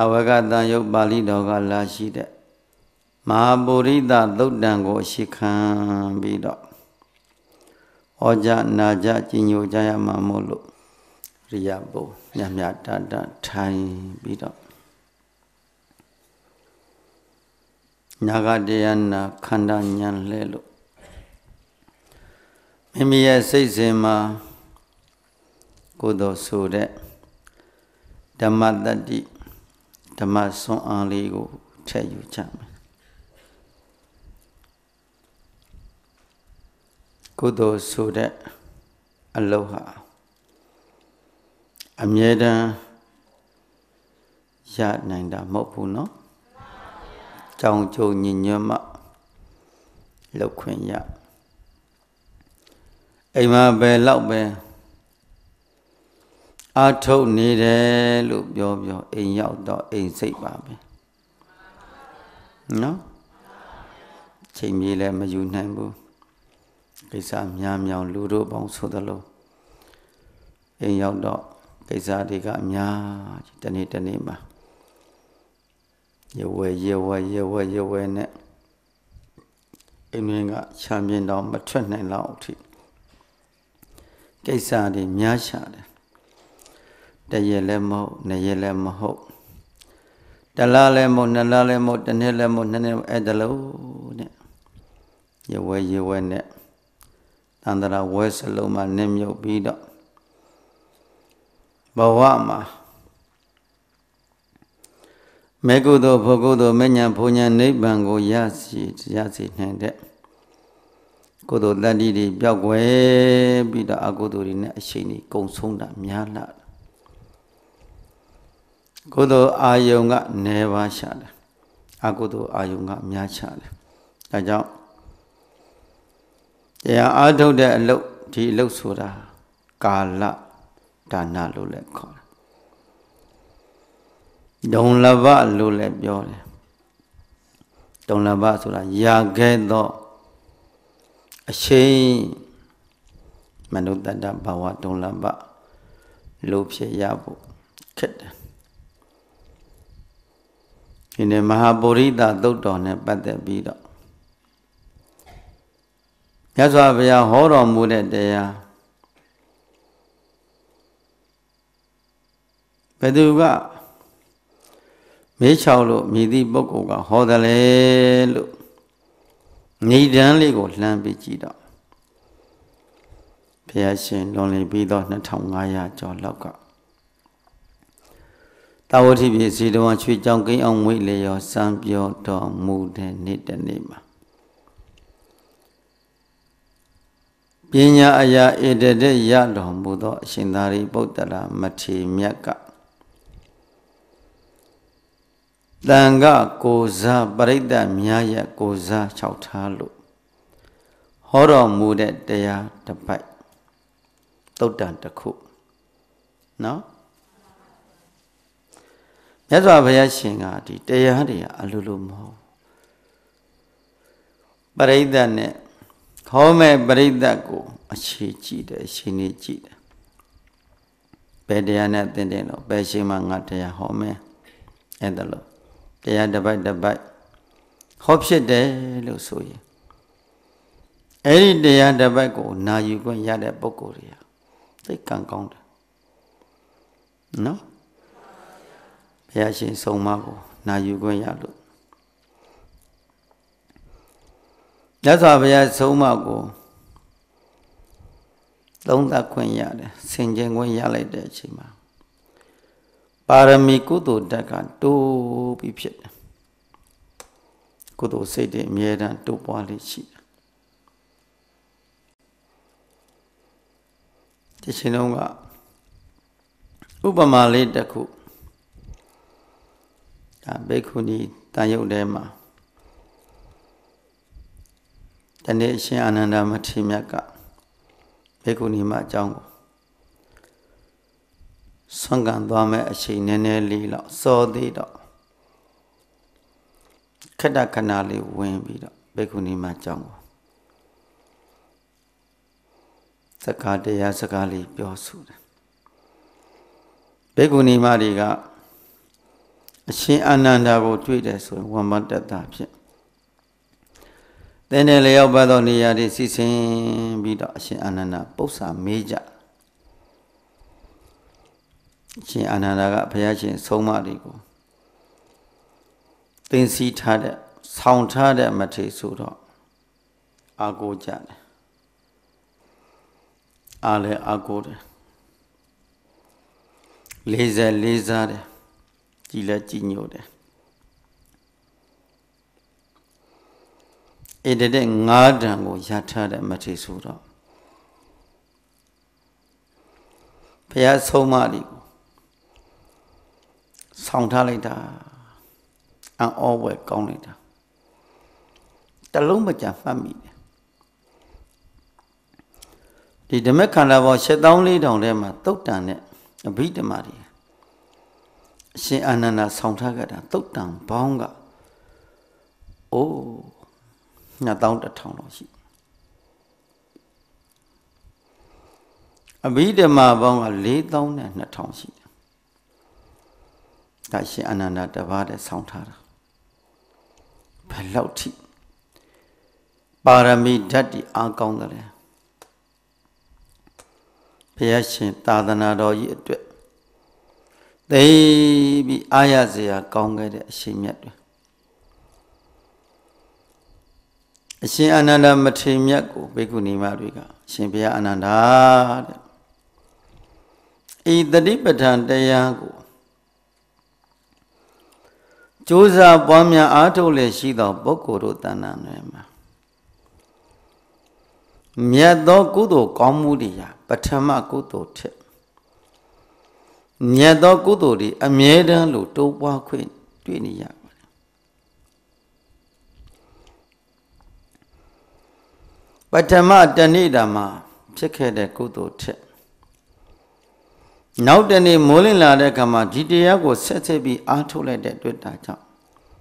Avagata Yuk Bali Doga Lashida Mahaburita Dudango Shikhan Bido Oja Naja Jinyu Jaya Mamulu Riyabo Nyamyata Thai Bido Nagadayana Khanda Nyan Lelo Mimiya Seizema Kudo Sude Dhammadati Dhammason Aligo Chayu Cham Kudo Sude Aloha Amyeda Yat Nanda Mopuno Chong Chu Ninyama Lokwenya Ema Be Laube Ato Nide Loop Yo in Yao in Saint Baby. No? Chimile Majunambu Kisam Yam Yam Ludo Bong Sodalo in Yao Kisadiga Mya Tanitanima. You way net. In champion down but 29 loud. Kisadi Myashad. The Yelemo, Nayelemo Ho. The Lalemo, Nalalemo, the Nelemo, Nanem Edalo. You way net. And the West Loma name your beat Bawama Megudo, Pogodo, Menya, Punya, Nebango, Yasi, Nende. Kodo Ladi, Biagwe, Bida Agodorina, Shini, Gonsonda, Myala. Kodo Ayunga, never shad. Agodo Ayunga, Myachad. Ajao. They are out of the look, the Losura, Kala, Dana Lule call. Don't lava Lule Biole. Don't lava Sura, Yagedo. A shame. Manuda Bawa, don't lava. Lopse Yabu, Kid. In the Mahaburita, Dodon, but the Bido. That's why we are horror mooded there. Peduga Mechalo, Midi Bokoga, Hodale Nidanly go Lambijida. Piashin, only Bido, Natangaya, Joloka. Tawati be see the one sweet junkie on Whitley or some pure dog mood and knit the name. Pinya aya edede yadom budo shindari bodala mati myaka. Danga goza barida myaya goza chautalu. Horo mude dea the bite. Todan the cook. No? That's why we are saying that they are a little more. Barida ne. Home Barida go, a she cheated, she need cheat. Pediana Tendeno, Beshimangatea home, and the law. They are the bite. Hope she de Lusoy. Any day at the back go, now you go yard at Bocoria. They can't count. No? Yashin so mago, now you go yard. That's why we are so mago. Don't that queen yard, singing when yale de chima. Paramikudo daga do be pit. Kudo say de miedan do poly cheat. Tichinonga Ubama laid the cook. Bekuni Tayodema. The nation Ananda Matimaka Bekuni Majango Sangan Dame a she nene lila, so they do Kadakanali Wimbi Bekuni Majango Sakade Yasakali Biosud Beguni Mariga အရှင်အာနန္ဒာကိုတွေ့တယ်ဆိုရင်ဝမ္မတ္တဖြစ်တဲ့နယ်လျောက်ပါသောနေရာတွေစီစဉ်ပြီးတော့အရှင်အာနန္ဒာပု္ပ္ပာမေးကြအရှင်အာနန္ဒာကဘုရားရှင်ဆုံးမတွေကိုသင်္စီထားတဲ့ဆောင်းထားတဲ့မထေဆိုတော့အာကိုကြတယ်အားလည်းအာကိုတယ်လေးစားတယ်ကြည်လည်းကြည်ညိုတယ်အဲ့တဲ့ငါးတန်ကိုရထားတဲ့မထေဆိုတော့ဘုရားဆုံးမတွေကိုဆောင်းထားလိုက်တာအံ့ဩဝဲကောင်းလိုက်တာတလုံးမကြမှတ်မိတယ်ဒီဓမ္မခန္ဓာပေါင်း7400ထဲမှာသုတ်တန်နဲ့အဘိဓမ္မာတွေအရှင်အာနန္ဒာဆောင်းထားခဲ့တာသုတ်တန်ပေါင်းကအိုး2100လောက်ရှိအဘိဓမ္မာပေါင်းက4200ရှိတယ်ဒါရှင်အာနန္ဒာတပါးတည်းဆောင်းထားတာဘယ်လောက်ထိပါရမီဓာတ်ဒီအားကောင်းတယ်လေဘုရားရှင်သာသနာတော်ကြီးအတွက်သိပြီးအားရစရာကောင်းခဲ့တဲ့အရှင်မြတ်တွေအရှင်အာနန္ဒာမထေရမြတ်ကိုဘိက္ခုနီမတွေကအရှင်ဘုရားအာနန္ဒာတဲ့ဤတတိပဋ္ဌာန်တရားကိုကြိုးစားပွားများအားထုတ်လျက်ရှိသောပုဂ္ဂိုလ်တို့တဏ္ဍာတွေမှာမြတ်သောကုသိုလ်ကောင်းမှုတွေဟာပထမကုသိုလ်ထက်မြတ်သောကုသိုလ်တွေအမြဲတမ်းလို့တိုးပွားခွင့်တွေ့နေရပါတယ်ပထမတဏိတာမှာဖြစ်ခဲ့တဲ့ကုသိုလ်ထက်နောက်တနေ့မိုးလင်းလာတဲ့အခါမှာဒီတရားကိုဆက်ပြီးအားထုတ်လိုက်တဲ့တွေ့တာကြောင့်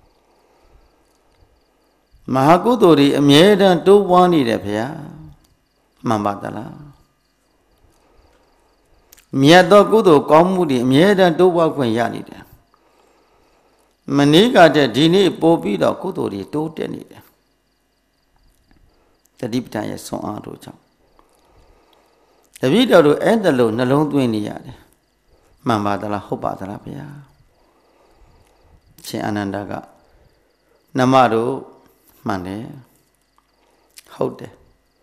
မဟာကုသိုလ်တွေအမြဲတမ်းတိုးပွားနေတယ်ဗျာမှန်ပါသလားမြတ်သောကုသိုလ်ကောင်းမှုတွေအမြဲတမ်းတိုးပွားခွင့်ရနေတယ်မနေ့ကတည်းကဒီနေ့ပို့ပြီးတော့ကုသိုလ်တွေတိုးတက်နေတယ်တတိပဋ္ဌာန်ရဲ့ဆွမ်းအားတို့ကြောင့်တပည့်တော်တို့အဲ့ဒါလို့နှလုံးသွင်းနေရတယ်မှန်ပါသလားဟုတ်ပါသလားဗျာရှင်အာနန္ဒာကနှမတို့မှန်တယ်ဟုတ်တယ်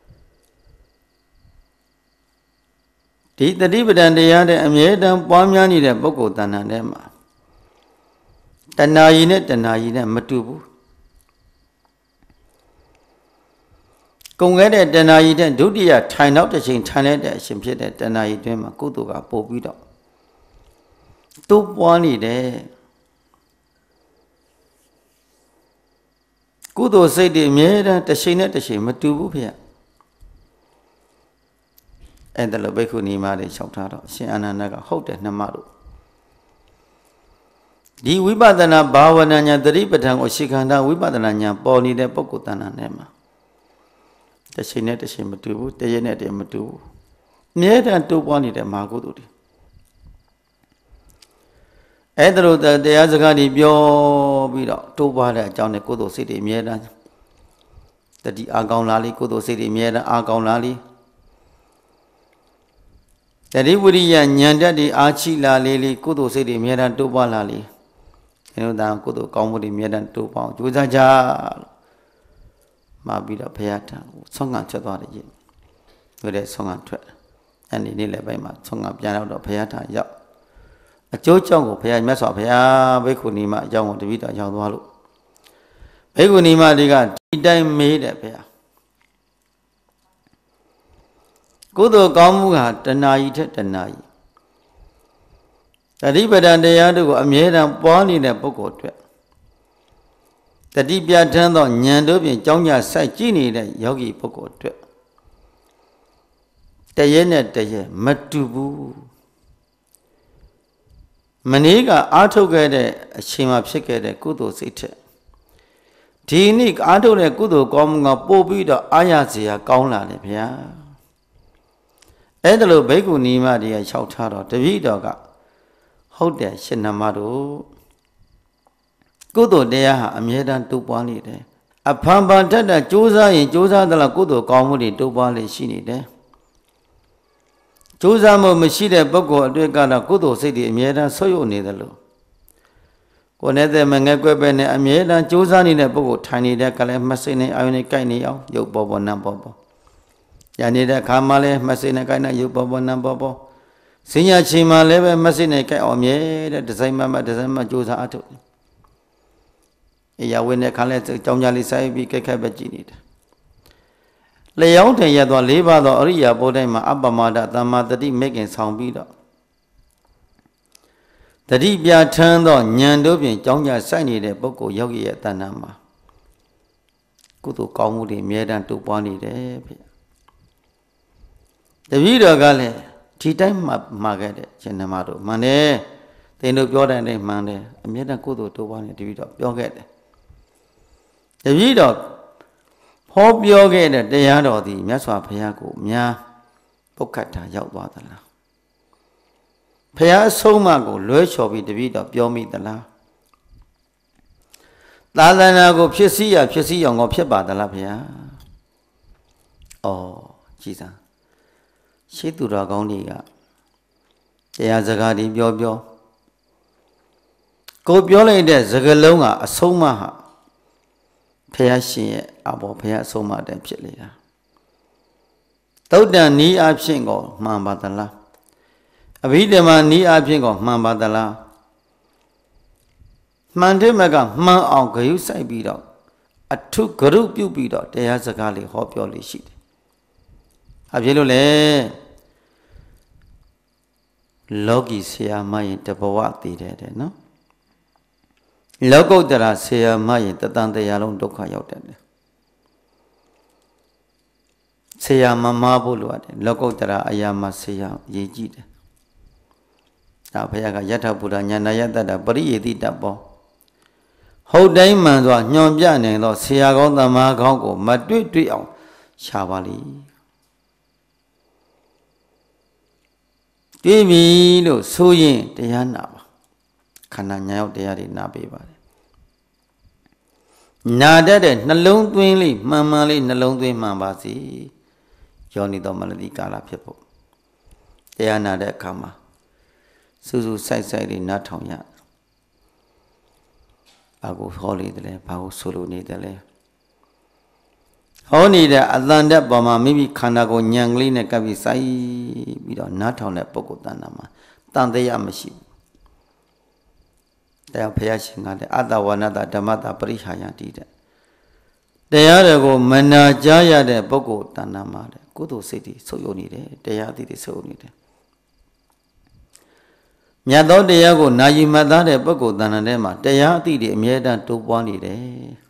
ဒီတတိပဋ္ဌာန်တရားတဲ့အမြဲတမ်းပွားများနေတဲ့ပုဂ္ဂိုလ်တဏ္ဍာထဲမှာတဏှာကြီးနဲ့တဏှာကြီးနဲ့မတူဘူးကုန်ခဲ့တဲ့တဏှာကြီးတဲ့ဒုတိယထိုင်နောက်တစ်ချိန်ထိုင်လိုက်တဲ့အရှင်ဖြစ်တဲ့တဏှာကြီးတွင်မှာကုသိုလ်ကပို့ပြီးတော့တိုးပွားနေတယ်ကုသိုလ်စိတ်တွေအမြဲတမ်းတစ်ချိန်နဲ့တစ်ချိန်မတူဘူးဖေ။အဲ့ဒါလိုဘိက္ခုနီမတွေလျှောက်ထားတော့အရှင်အာနန္ဒာကဟုတ်တယ်နှမတို့ဒီဝိပဿနာဘာဝနာညာသတိပဋ္ဌာန်ကိုရှေခန္ဓာဝိပဿနာညာပေါ်နေတဲ့ပုဂ္ဂိုလ်တဏ္ဍာနဲ့မှာတစ်ချိန်နဲ့တစ်ချိန်မတူဘူးတရက်နဲ့တရက်မတူဘူးအမြဲတမ်းတိုးပွားနေတဲ့မဟာကုသိုလ်တွေအဲ့ဒါလိုတရားစကားတွေပြောပြီးတော့တိုးပွားတဲ့အကြောင်းနဲ့ကုသိုလ်စိတ်တွေအမြဲတမ်းတတိအာကောင်းလာလိကုသိုလ်စိတ်တွေအမြဲတမ်းအာကောင်းလာလိတတိဝိရိယဉာဏ်တတ်တွေအားချိလာလေကုသိုလ်စိတ်တွေအမြဲတမ်းတိုးပွားလာလေဒီလိုသာကုသိုလ်ကောင်းမှုတွေအမြဲတမ်းတိုးပွားကြိုးစားကြလို့မှာပြီးတော့ဘုရားထံကိုဆွမ်းခံထွက်သွားတယ်ကြီးဆိုတဲ့ဆွမ်းခံထွက်အဲ့ဒီနေ့လည်းပိုင်းမှာဆွမ်းခံပြန်တော့ဘုရားထံရောက်အကျိုးကြောင့်ကိုဘုရားမြတ်စွာဘုရားဘိက္ခုနီမအကြောင်းကိုတပည့်တော်ရောက်သွားလို့ဘိက္ခုနီမတွေကဒီတိုင်းမေးတယ်ဘုရားကုသိုလ်ကောင်းမှုဟာတဏှာကြီးထက်တဏှာကြီးတတိပဋ္ဌာန်တရားတို့ကိုအမြဲတမ်းပွားနေတဲ့ပုဂ္ဂိုလ်အတွက်တတိပြဋ္ဌာန်းသောဉာဏ်တို့ဖြင့်ကြောင်းကြစိုက်ကြည့်နေတဲ့ယောဂီပုဂ္ဂိုလ်အတွက်တရက်နဲ့တရက်မတူဘူးမနေ့ကအားထုတ်ခဲ့တဲ့အချိန်မှာဖြစ်ခဲ့တဲ့ကုသိုလ်စိတ်ထက်ဒီနေ့အားထုတ်တဲ့ကုသိုလ်ကောင်းမှုကပို့ပြီးတော့အားရစရာကောင်းလာတယ်ဗျာအဲ့ဒါလို့ဘိက္ခုနီမတွေလျှောက်ထားတော့တပည့်တော်ကဟုတ်တယ်ရှင်နှမတို့ကုသိုလ်တရားဟာအမြဲတမ်းတိုးပွားနေတယ်အဖန်ဖန်ထက်တဲ့ကြိုးစားရင်ကြိုးစားသလားကုသိုလ်ကောင်းမှုတွေတိုးပွားလေရှိနေတယ်ကြိုးစားမှုမရှိတဲ့ပုဂ္ဂိုလ်အတွေ့ကတော့ကုသိုလ်စိတ်တွေအမြဲတမ်းဆုပ်ယုပ်နေတယ်လို့ကိုယ်နဲ့တဲ့မငဲကွက်ပဲနဲ့အမြဲတမ်းကြိုးစားနေတဲ့ပုဂ္ဂိုလ်ထိုင်နေတဲ့ကလည်းမှတ်စိတ်နဲ့အာယုန်နဲ့ကိုက်နေအောင်ရုပ်ပေါ်ပေါ်နာမ်ပေါ်ပေါ်ရနေတဲ့ခါမှလည်းမှတ်စိတ်နဲ့ကိုက်နေရုပ်ပေါ်ပေါ်နာမ်ပေါ်ပေါ်စဉ္ညာချိန်မှလည်းပဲမှတ်စိတ်နဲ့ကိုက်အောင်မြဲတဲ့ဒီဇိုင်းမှကြိုးစားအထုတ်အရာဝင်တဲ့ခါလဲကြောင်းကြလေးစိုက်ပြီးကြက်ပဲကြည်နေတာလျောင်းတယ်ရသွား၄ပါးသောအရိယာဘုဒ္ဓမှာအပ္ပမဒသမ္မာတတိမေခင်ဆောင်ပြီးတော့တတိပြထမ်းသောဉာဏ်တို့ဖြင့်ကြောင်းကြစိုက်နေတဲ့ပုဂ္ဂိုလ်ယောဂီရဲ့တဏ္ဍာမှာကုသိုလ်ကောင်းမှုတွေအမြဲတမ်းတိုးပွားနေတယ်ဗျတပည့်တော်ကလည်းဒီတိုင်းမှာခဲ့တဲ့ရှင်နမတို့မှန်တယ်သင်တို့ပြောတဲ့အတိုင်းမှန်တယ်အမြဲတမ်းကုသိုလ်တိုးပွားနေတပည့်တော်ပြောခဲ့တယ်တပည့်တော်ဟောပြောခဲ့တဲ့တရားတော်သည်မြတ်စွာဘုရားကိုများပုတ်ခတ်တာရောက်သွားသလားဘုရားအဆုံးအမကိုလွဲချော်ပြီးတပည့်တော်ပြောမိသလားသာသနာကိုဖြစ်စည်းအောင်ကိုဖြစ်ပါသလားဘုရားကြည်စမ်းရှေးသူတော်ကောင်းတွေကတရားစကားတွေပြောကိုပြောလိုက်တဲ့စကားလုံးကအဆုံးအမဟာဘုရားရှင်ရဲ့ဘုရားအဆုံးအမတည်းဖြစ်လေတာသုတ်တန်နီးအဖြစ်ကိုမှန်ပါသလားအဘိဓမ္မာနီးအဖြစ်ကိုမှန်ပါသလားမှန်တဲ့မကမှန်အောင်ဂရုစိုက်ပြီးတော့အထုဂရုပြုပြီးတော့တရားစကားလေးဟောပြောလေးရှိတယ်။အဖြစ်လို့လေလောကီဆရာမရင်တဘဝတည်တယ်နော်။လောကုတ္တရာဆရာမရင်တတန်တရားလုံးဒုက္ခရောက်တယ်။ဆရာမမဖို့လိုရတယ်လောကုတ္တရာအရာမဆရာရေးကြည့်တယ်။ဒါဘုရားကယထာဘုရားညာနာယတ္တပရိယေတိတဘောဟုတ်တိုင်းမှန်စွာညွန်ပြနိုင်သောဆရာကောင်းသမားကောင်းကိုမတွေ့အောင်ရှာပါလိတွေ့ပြီလို့ဆိုရင်တရားနာပါခန္ဓာညာရောက်တရားတွေနာပေးပါတယ်နာတတ်တဲ့နှလုံးသွင်းလေးမှန်လေးနှလုံးသွင်းမှန်ပါစေယောနိတော်မနတိကာလဖြစ်ဖို့တရားနာတဲ့အခါမှာစူးစူးဆိုင်လေးနားထောင်ရဘာကိုဟောနေတယ်လဲဘာကိုဆိုလိုနေတယ်လဲဟောနေတဲ့အတန်တက်ပေါ်မှာမိမိခန္ဓာကိုညံကလေးနဲ့ကပ်ပြီးစိုက်ပြီးတော့နားထောင်တဲ့ပုဂ္ဂိုလ်တဏ္ဍာမှာတန်တရားမရှိဘူးတရားဘုရားရှင်ကလည်းအတ္တဝနတဓမ္မတာပရိဟာယတိတဲ့တရားတွေကိုမနာကြားရတဲ့ပုဂ္ဂိုလ်တဏ္ဍာမှာတဲ့ကုသိုလ်စိတ်တွေဆုပ်ယုပ်နေတယ်တရားအသည့်တွေဆုပ်ယုပ်နေတယ်မြတ်သောတရားကိုနာယီမှတ်သားတဲ့ပုဂ္ဂိုလ်တဏ္ဍာထဲမှာတရားအသည့်တွေအမြဲတမ်းတိုးပွားနေတယ်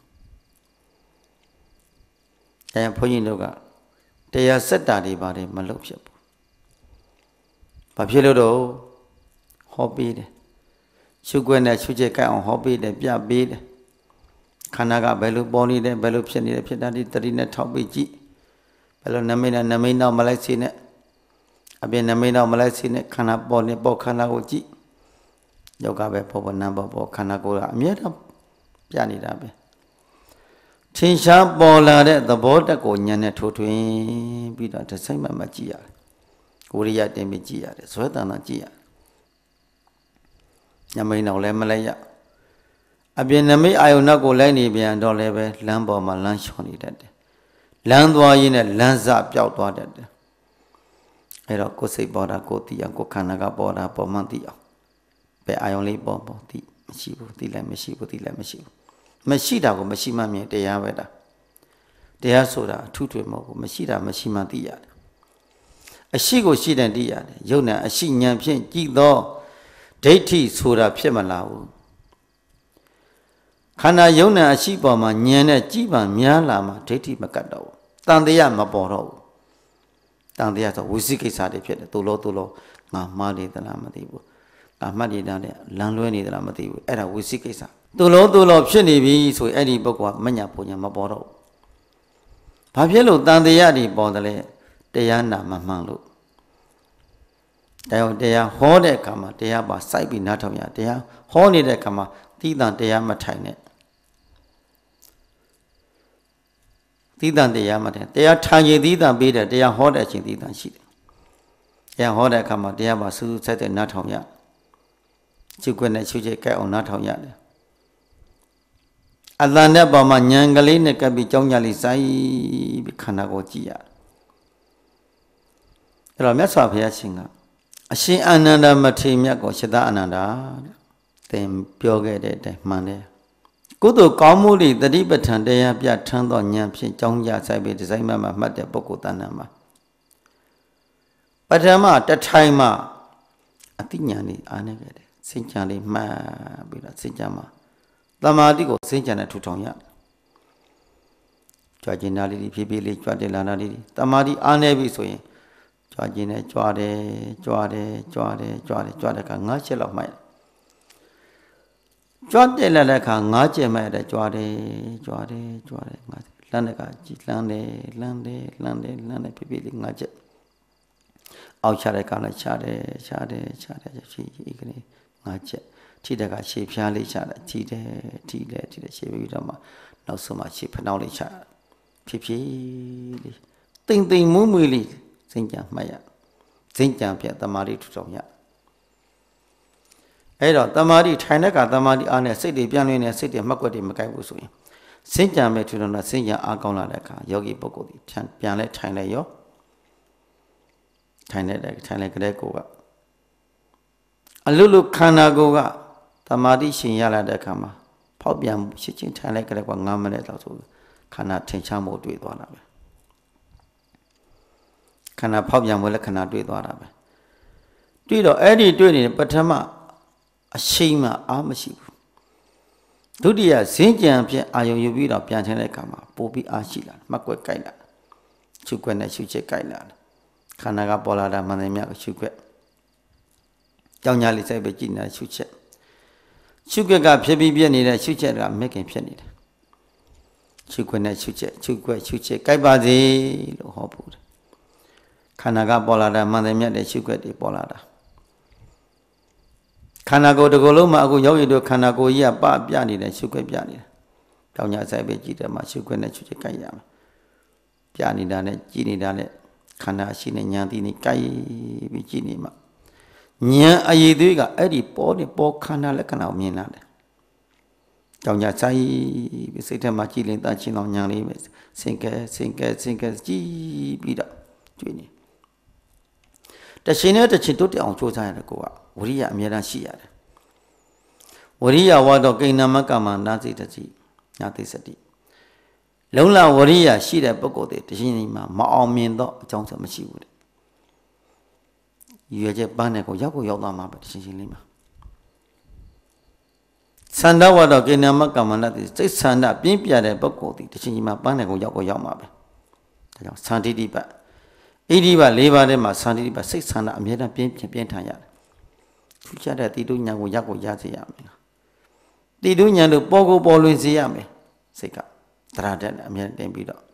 ဘုန်းကြီးတို့ကတရားစက်တာတွေပါတယ်မလုပ်ဖြစ်ဘူးဘာဖြစ်လို့တော့ဟောပေးတယ်ရှုခွင့်နဲ့ရှုချက်ကြိုက်အောင်ဟောပေးတယ်ပြပေးတယ်ခန္ဓာကဘယ်လိုပေါ်နေတယ်ဘယ်လိုဖြစ်နေတယ်ဖြစ်တာဒီတတိနဲ့ထောက်ပြီးကြည့်ဘယ်လိုနမိတ်နောက်မလိုက်စေနဲ့အပြင်နမိတ်နောက်မလိုက်စေနဲ့ခန္ဓာပေါ်နေပေါ်ခန္ဓာကိုကြည့်ယောဂပဲပေါ်နံပေါ်ခန္ဓာကိုယ်ကအမြဲတမ်းပြနေတာပဲထင်ရှားပေါ်လာတဲ့သဘောတက်ကိုဉာဏ်နဲ့ထိုးထွင်းပြီးတော့တစ်စိမ့်မှကြည့်ရတယ်ဝိရိယတင်ပြီးကြည့်ရတယ်ဇွဲတန်တာကြည့်ရတယ်နမိတ်နောက်လည်းမလိုက်ရအပြင်နမိတ်အာယုန်နောက်ကိုလိုက်နေပြန်တော့လည်းပဲလမ်းပေါ်မှာလမ်းလျှော်နေတတ်တယ်လမ်းသွားရင်းနဲ့လမ်းစပျောက်သွားတတ်တယ်အဲ့တော့ကိုယ်စိတ်ပေါ်တာကိုယ်သိအောင်ကိုယ်ခန္ဓာကပေါ်တာပေါ်မှသိအောင်ဘယ်အာယုန်လေးပေါ်သိမရှိဘူးသိလည်းမရှိဘူးသိလည်းမရှိဘူးမရှိတာကိုမရှိမှမြင်တရားပဲတရားဆိုတာအထုထွေမဟုတ်ဘူးမရှိတာမရှိမှသိရတယ်အရှိကိုရှိတယ်သိရတယ်ယုံနာအရှိဉာဏ်ဖြင့်ကြည့်သောဒိဋ္ဌိဆိုတာဖြစ်မလာဘူးခန္ဓာယုံနာအရှိပေါ်မှာဉာဏ်နဲ့ကြည်ပံများလာမှဒိဋ္ဌိမကတ်တော့ဘူးတန်တရားမပေါ်တော့ဘူးတန်တရားဆိုဝိသိကိစ္စတွေဖြစ်တယ်သူလောငါမှားနေသလားမသိဘူးငါမှတ်နေတာနဲ့လမ်းလွဲနေသလားမသိဘူးအဲ့ဒါဝိသိကိစ္စသူလောဖြစ်နေပြီဆိုရင်အဲ့ဒီပုဂ္ဂိုလ်ကမညာပူညာမပေါ်တော့ဘူးဘာဖြစ်လို့တန်တရားတွေပေါ်တယ်လဲတရားနာမမှန်လို့တရားဟောတဲ့အခါမှာတရားပါစိုက်ပြီးနားထောင်ရတရားဟောနေတဲ့အခါမှာတိတံတရားမထိုင်နဲ့တိတံတရားမထိုင်တရားထိုင်ရင်တိတံပေးတယ်တရားဟောတဲ့အချိန်တိတံရှိတယ်တရားဟောတဲ့အခါမှာတရားမှာစူးစူးဆက်ဆက်နားထောင်ရချုပ်ခွက်နဲ့ချုပ်ချက်ကြိုက်အောင်နားထောင်ရတယ်အတန်တဲ့ပေါ်မှာဉာဏ်ကလေးနဲ့ကပ်ပြီးကြောင်းကြလေးစိုက်ပြီးခန္ဓာကိုကြည့်ရတယ်အဲ့တော့မြတ်စွာဘုရားရှင်ကအရှင်အာနန္ဒမထေရမြတ်ကိုရှတအာနန္ဒာသင်ပြောခဲ့တဲ့အတိုင်းမှန်တယ်ကုသိုလ်ကောင်းမှုတွေတတိပဋ္ဌာန်တရားပြထမ်းသောဉာဏ်ဖြင့်ကြောင်းကြဆိုင်ပြီးဒီဇိုင်းမှမှတ်တဲ့ပုဂ္ဂိုလ်တဏ္ဍာမှာပထမတထိုင်မှာအတိညာဏ်လေးအားနေခဲ့တယ်စင်ကြံလေးမှတ်ပြီးတော့စင်ကြံမှာတမာတိကိုစင်ကြံနဲ့ထူထောင်ရတယ်ကြွားကျင်နာလေးဖြည်းဖြည်းလေးကြွားတယ်လာနာလေးတမာတိအားနေပြီဆိုရင်ကြွားကျင်နဲ့ကြွားတယ်ကြွားတယ်ကြွားတယ်ကြွားတယ်ကြွားတဲ့အခါ9ချက်လောက်မှတ်ကြွားတယ်လာတဲ့အခါ9ချက်မှတ်တယ်ကြွားတယ်ကြွားတယ်ကြွားတယ်9ချက်လှမ်းတဲ့အခါကြည်လှမ်းတယ်လှမ်းတယ်လှမ်းတယ်လှမ်းတယ်ဖြည်းဖြည်းလေး9ချက်အောက်ချတဲ့ကောင်လည်းချတယ်ချတယ်ချတယ်ဖြည်းဖြည်းကလေး9ချက်ထိတဲ့ကရှေ့ဖျားလေးချတယ်ထိတယ်ထိတယ်ထိတယ်ရှေ့ပြီးတော့မှနောက်ဆုံးမှရှေ့ဖနှောင်းလေးချဖြည်းဖြည်းလေးတိမ်တိမ်မွေးမွေးလေးစင်ကြံမှတ်ရစင်ကြံပြတမာတိထူထောင်ရအဲ့တော့တမာတိထိုင်တဲ့ကတမာတိအားနဲ့စိတ်တွေပြန်လွင်နေစိတ်တွေမှတ်ကွက်တွေမကိုက်ဘူးဆိုရင်စင်ကြံမဲ့ထူထောင်တာစင်ကြံအားကောင်းလာတဲ့အခါယောဂီပုဂ္ဂိုလ်ဒီပြန်လဲထိုင်လဲရောထိုင်တဲ့ထိုင်လဲကြတဲ့ကိုကအလုလုခန္ဓာကိုယ်ကတမာတိရှင်ရလာတဲ့အခါမှာဖောက်ပြန်ရှင်းချင်းထိုင်လဲကြတဲ့က9မိနစ်လောက်ဆိုခန္ဓာထင်ရှားမှုတွေ့သွားတာပဲခန္ဓာဖောက်ပြန်မှုလက္ခဏာတွေ့သွားတာပဲတွေ့တော့အဲ့ဒီတွေ့နေတဲ့ပထမအရှိန်မှအားမရှိဘူးဒုတိယဇင်းကြံဖြင့်အာယုံယူပြီးတော့ပြန်ထင်တဲ့အခါမှာပိုပြီးအားရှိလာမှတ်ကွက်ကြိုက်လာရှုခွက်နဲ့ရှုချက်ကြိုက်လာခန္ဓာကပေါ်လာတာမှန်တယ်မြတ်ကိုရှုခွက်ကြောင်းညာလေးစိုက်ပဲကြည့်နေတဲ့ရှုချက်ရှုခွက်ကဖြစ်ပြီးပြည့်နေတဲ့ရှုချက်ကမဲ့ခင်ဖြစ်နေတယ်ရှုခွက်နဲ့ရှုချက်ရှုခွက်ရှုချက်ကြိုက်ပါစေလို့ဟောဖို့ခန္ဓာကပေါ်လာတာမှန်တယ်မြတ်တဲ့ရှုခွက်တွေပေါ်လာတာခန္ဓာကိုယ်တစ်ခုလုံးမှာအခုရောက်ရတဲ့ခန္ဓာကိုယ်ကြီးကပပြနေတဲ့ရှုခွက်ပြနေတယ်ကြောင်းညာစိုက်ပဲကြည့်တယ်မှာရှုခွက်နဲ့ရှုချက်ကြိုက်ရမယ်ပြနေတာနဲ့ကြည့်နေတာနဲ့ခန္ဓာရှိနေဉာဏ်သိနေကြိုက်ပြီးကြည့်နေမှာဉာဏ်အရေးသွေးကအဲ့ဒီပေါ်ခန္ဓာလက္ခဏာကိုမြင်လာတယ်။ကြောင့်ညာဆိုင်ပြီးစိတ်ထဲမှာကြည်လင်တတ်ချင်းအောင်ဉာဏ်လေးပဲစင်ကဲကြည်ပြီးတော့တွေ့နေ။တရှင်နဲ့တချင်တိုးတက်အောင်ကြိုးစားရတယ်ကိုကဝရိယအမြဲတမ်းရှိရတယ်။ဝရိယဝါတော့ကိဏမကမ္မနာစိတတိညာသိစတိလုံလဝရိယရှိတဲ့ပုဂ္ဂိုလ်တွေတရှင်ကြီးမှာမအောင်မြင်တော့အကြောင်းဆိုမရှိဘူးတဲ့ရွယ်ချက်ပန်းတဲ့ကိုရောက်သွားမှာပဲတရှင်ချင်းလေးမှာသန္တဝါဒကိဏမကမ္မန္တတိစိတ်ဆန္ဒပြင်းပြတဲ့ပုဂ္ဂိုလ်တွေတရှင်ချင်းမှာပန်းတဲ့ကိုရောက်မှာပဲဒါကြောင့်သန္တိတိပဣတိပ၄ပါးထဲမှာသန္တိတိပစိတ်ဆန္ဒအမြဲတမ်းပြင်းထန်ရတယ်ထူးခြားတဲ့တိတုညာကိုရစေရမယ်တိတုညာတို့ပေါ်လွင်စေရမယ်စိတ်ကတရားတဲ့အမြဲတင်ပြီးတော့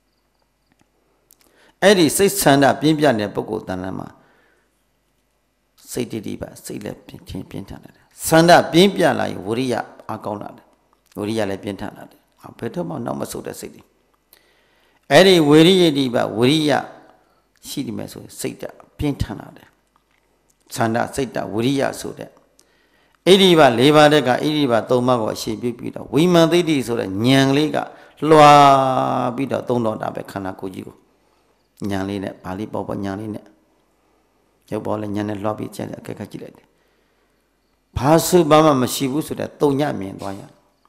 အဲ့ဒီစိတ်ဆန္ဒပြင်းပြတဲ့ပုဂ္ဂိုလ်တဏ္ဍာမှာစိတ်တတိပါစိတ်လည်းပြင်းထန်လာတယ်ဆန္ဒပြင်းပြလာရင်ဝရိယအားကောင်းလာတယ်ဝရိယလည်းပြင်းထန်လာတယ်ဘယ်တော့မှနောက်မဆုတ်တဲ့စိတ်တွေအဲ့ဒီဝရိယတိပါဝရိယရှိတယ်မယ်ဆိုစိတ်တပြင်းထန်လာတယ်ဆန္ဒစိတ်တဝရိယဆိုတဲ့ဣတိပါ၄ပါးတက်ကဣတိပါ၃ပါးကိုအရှိပြုပြီးတော့ဝိမာန်သိတိဆိုတဲ့ဉာဏ်လေးကလွှာပြီးတော့သုံးတော့တာပဲခန္ဓာကိုယ်ကြီးကိုဉာဏ်လေးနဲ့ဗာလိပေါ်ဉာဏ်လေးနဲ့ရုပ်ပေါ်လည်းဉာဏ်နဲ့လွှာပြီးကျက်အခက်ခက်ကြည့်လိုက်တယ်ဘာစုဘာမှမရှိဘူးဆိုတဲ့တုံညမြင်သွားရ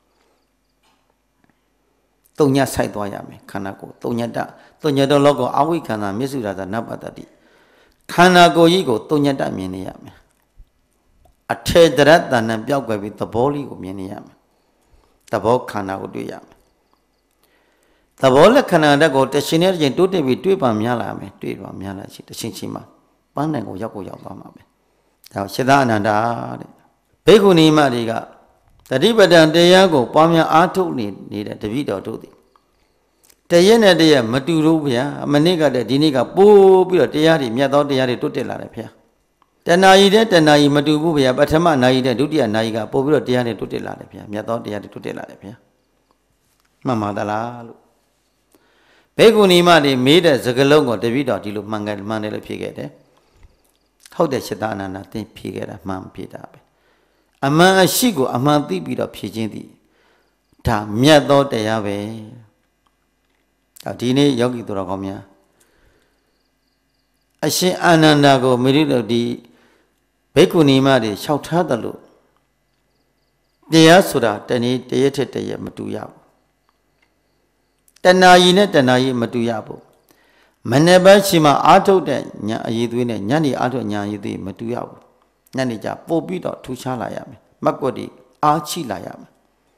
တုံညဆိုင်သွားရမယ်ခန္ဓာကိုယ်တုံညတလောကောအဝိခန္ဓာမျက်စုရာသာနပတ္တိခန္ဓာကိုယ်ကြီးကိုတုံညတမြင်နေရမယ်အထေတရတ္တဏံပြောက်ွယ်ပြီးသဘောလေးကိုမြင်နေရမယ်သဘောခန္ဓာကိုတွေ့ရမယ်သဘောလက္ခဏာတက်ကိုတရှင်နဲ့တရှင်တိုးတက်ပြီးတွေ့ပါများလာမယ်တွေ့ပါများလာရှိတရှင်ချင်းမှာပန်းနိုင်ကိုရောက်သွားမှာပဲဒါရှင်းသားအနန္ဒာတဲ့ဘိက္ခုနီမတွေကတတိပဒံတရားကိုပွားများအားထုတ်နေတဲ့တပည့်တော်တို့သည်တရက်နဲ့တရက်မတူဘူးဗျာမနေ့ကတည်းဒီနေ့ကပိုးပြီးတော့တရားတွေမြတ်သောတရားတွေတိုးတက်လာတယ်ဗျာတဏှာကြီးတဲ့တဏှာကြီးမတူဘူးဗျာပထမနာကြီးတဲ့ဒုတိယနာကြီးကပို့ပြီးတော့တရားနဲ့တိုးတက်လာတယ်ဗျာမြတ်သောတရားတွေတိုးတက်လာတယ်ဗျာမှန်ပါသလားလို့ဘေကုဏီမတွေမေးတဲ့စကားလုံးကိုတပည့်တော်ဒီလိုမှန်တယ်လို့ဖြေခဲ့တယ်ဟုတ်တယ်စိတ္တအနန္ဒသင်ဖြေခဲ့တာမှန်ဖြေတာပဲအမှန်အရှိကိုအမှန်သိပြီးတော့ဖြေခြင်းသည်ဒါမြတ်သောတရားပဲဒီနေ့ယောဂီသူတော်ကောင်းများအရှင်အာနန္ဒာကိုမိရိတို့ဒီဘိက္ခုနီမတွေလျှောက်ထားတယ်လို့တရားဆိုတာတနည်းတရက်ထက်တရက်မတူရဘူးတဏှာကြီးနဲ့တဏှာကြီးမတူရဘူးမနေ့ပိုင်းရှိမှအာထုတ်တဲ့ညာအည်သွေးနဲ့ညနေအာထုတ်ညာအည်သွေးမတူရဘူးညနေကျပို့ပြီးတော့ထူခြားလာရမယ်မက်ကွက်ဒီအားချိလာရမယ်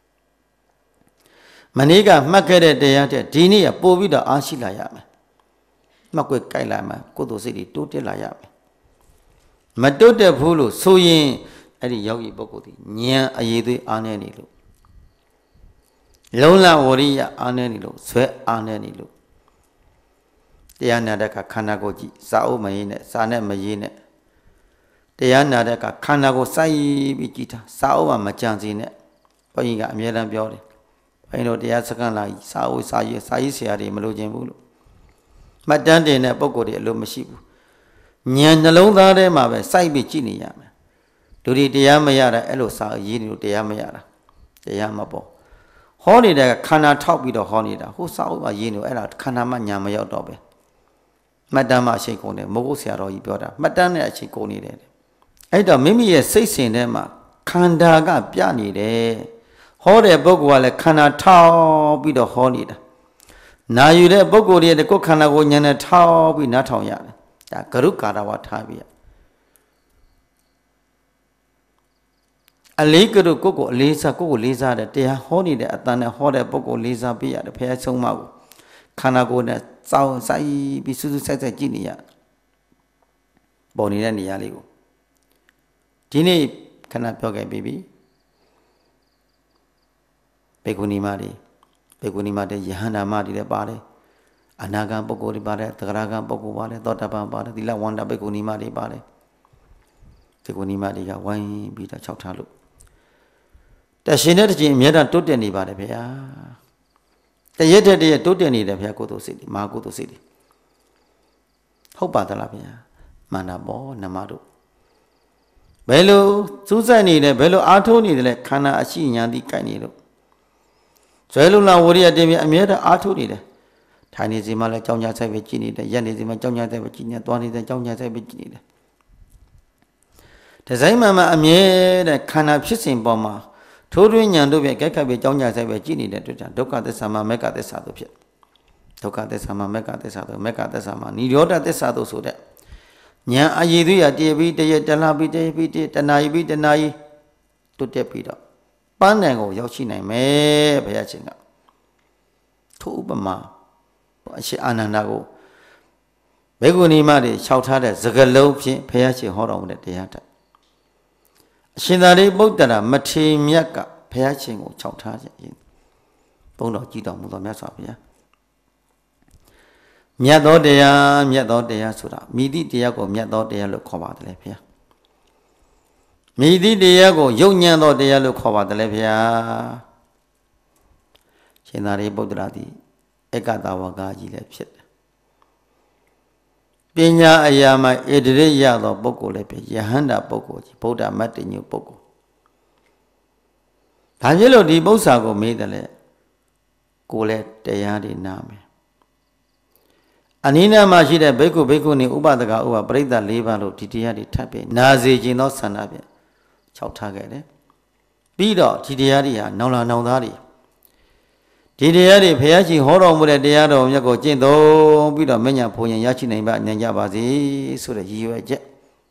မနေ့ကမှတ်ခဲ့တဲ့တရားတဲ့ဒီနေ့ကပို့ပြီးတော့အားရှိလာရမယ်မက်ကွက်ကြိုက်လာမှကိုယ်တို့စိတ်တွေတိုးတက်လာရမယ်မတိုးတက်ဘူးလို့ဆိုရင်အဲ့ဒီယောဂီပုဂ္ဂိုလ်ဒီဉာဏ်အည်သွေးအားနေနေလို့လုံးလဝရိယအားနေနေလို့ဇွဲအားနေနေလို့တရားနာတဲ့အခါခန္ဓာကိုယ်ကြည့်စာအုပ်မရေးနဲ့စာနဲ့မရေးနဲ့တရားနာတဲ့အခါခန္ဓာကိုယ်စိုက်ပြီးကြည့်တာစာအုပ်ကမကြံစီနဲ့ဘုန်းကြီးကအမြဲတမ်းပြောတယ်ဘုန်းကြီးတို့တရားစခန်းလာစာအုပ်စာရေးဆရာတွေမလိုချင်ဘူးလို့မှတ်တမ်းတင်တဲ့ပုံကိုယ်တွေအလိုမရှိဘူးဉာဏ်နှလုံးသားထဲမှာပဲစိုက်ပြီးကြည့်နေရမယ်ဒုတိတရားမရတာအဲ့လိုစာရေးနေလို့တရားမရတာတရားမပေါ်ဟောနေတဲ့ခန္ဓာထောက်ပြီးတော့ဟောနေတာဟိုစာအုပ်ကရေးနေအဲ့ဒါခန္ဓာမှညာမရောက်တော့ပဲမှတ်တမ်းမှအချိန်ကုန်တယ်မဟုတ်ဆရာတော်ကြီးပြောတာမှတ်တမ်းနဲ့အချိန်ကုန်နေတယ်အဲ့တော့မိမိရဲ့စိတ်စဉ်ထဲမှာခန္ဓာကပြနေတယ်ဟောတဲ့ပုဂ္ဂိုလ်ကလည်းခန္ဓာထောက်ပြီးတော့ဟောနေတာနာယူတဲ့ပုဂ္ဂိုလ်ရဲ့ကိုယ်ခန္ဓာကိုဉာဏ်နဲ့ထောက်ပြီးနားထောင်ရတယ်ဒါဂရုကာရဝထားပြီးအလေးကတို့ကိုအလေးစားကိုလေးစားတဲ့တရားဟောနေတဲ့အတန်နဲ့ဟောတဲ့ပုဂ္ဂိုလ်လေးစားပြရတယ်ဖះဆုံးမကိုခန္ဓာကိုယ်နဲ့စောင်းဆိုင်ပြီးစူးစူးဆိုင်ဆိုင်ကြည့်နေရပေါ်နေတဲ့နေရာလေးကိုဒီနေ့ခဏပြောခဲ့ပြီဘေကုဏီမတွေယဟန္တာမတွေလည်းပါတယ်အနာဂံပုဂ္ဂိုလ်တွေပါတယ်သဂရဂံပုဂ္ဂိုလ်ပါတယ်သောတပန်ပါတယ်သီလဝန္တဘေကုဏီမတွေပါတယ်ဘေကုဏီမတွေကဝိုင်းပြီးတော့၆ထားလို့တရှင်တဲ့တခြင်းအမြဲတမ်းတိုးတက်နေပါတယ်ဗျာတရက်တဲ့တရက်တိုးတက်နေတယ်ဗျာကိုယ်တို့စိတ်ဒီမာကိုယ်တို့စိတ်ဒီဟုတ်ပါသလားဗျာမှန်တာပေါ့နမတို့ဘယ်လိုစူးစိုက်နေတယ်ဘယ်လိုအားထုတ်နေတယ်လဲခန္ဓာအရှိညာတိကြိုက်နေလို့ဇွဲလုံလဝရိယတင်ပြီးအမြဲတမ်းအားထုတ်နေတယ်ထိုင်နေစီမှလည်းကြောင်းကြဆိုင်ပဲကြည်နေတယ်ရက်နေစီမှကြောင်းကြဆိုင်ပဲကြည်နေသွားနေတဲ့ကြောင်းကြဆိုင်ပဲကြည်နေတယ်ဒီဇိုင်းမှအမြဲတမ်းခန္ဓာဖြစ်စဉ်ပေါ်မှာထိုးထွင်းဉာဏ်တို့ပဲကြိုက်ခတ်ပဲကြောင်းကြဆိုင်ပဲကြည်နေတဲ့အတွက်ကြောင့်ဒုက္ခသစ္စာမှာမေက္ခသစ္စာတို့ဖြစ်ဒုက္ခသစ္စာမှာမေက္ခသစ္စာတို့မေက္ခသစ္စာမှာနိရောဓသစ္စာတို့ဆိုတဲ့ဉာဏ်အည်သွေးရတည်ပြီးတရက်တလားပြီးတရက်ပြီးတနာရီပြီးတနာရီတွတ်တက်ပြီးတော့ပန်းတန်ကိုရောက်ရှိနိုင်မယ်ဘုရားရှင်ကထိုဥပမာအရှင်အာနန္ဒာကိုဘေကုဏီမတွေလျှောက်ထားတဲ့စကားလုံးဖြင့်ဘုရားရှင်ဟောတော်မူတဲ့တရားတတ်အရှင်သာရိပုတ္တရာမထေရမြတ်ကဘုရားရှင်ကိုလျှောက်ထားခြင်းဘုန်းတော်ကြည်တော်မူသောမြတ်စွာဘုရားမြတ်သောတရားဆိုတာမိသည့်တရားကိုမြတ်သောတရားလို့ခေါ်ပါတယ်လေဘုရားမိသည့်တရားကိုယုံညံ့သောတရားလို့ခေါ်ပါတယ်လေဘုရားရှင်သာရိပုတ္တရာသည်ဧကတဝကကြီးလည်းဖြစ်တယ်ပညာအရာမှာဣတရိယသောပုဂ္ဂိုလ်လည်းဖြစ်ယဟန္တာပုဂ္ဂိုလ်ကြီးဗုဒ္ဓမတ္တညုပုဂ္ဂိုလ်ဒါဖြစ်လို့ဒီပု္ပ္ပာကိုမေးတယ်လေကိုလည်းတရားတွေနားမယ်အနိနာမှာရှိတဲ့ဘိက္ခုဘိက္ခုနီဥပဒကဥပပရိသတ်၄ပါးလို့ဒီတရားတွေထပ်ပြီးနာစေခြင်းသောဆန္ဒဖြင့်၆ထားခဲ့တယ်ပြီးတော့ဒီတရားတွေဟာနောင်လာနောင်သားတွေဒီတရားတွေဘုရားရှင်ဟောတော်မူတဲ့တရားတော်မြတ်ကိုကျင့်သုံးပြီးတော့မဉ္ဇဉ်ဘုံရင်ရရှိနိုင်ပါနိုင်ကြပါစေဆိုတဲ့ရည်ရွယ်ချက်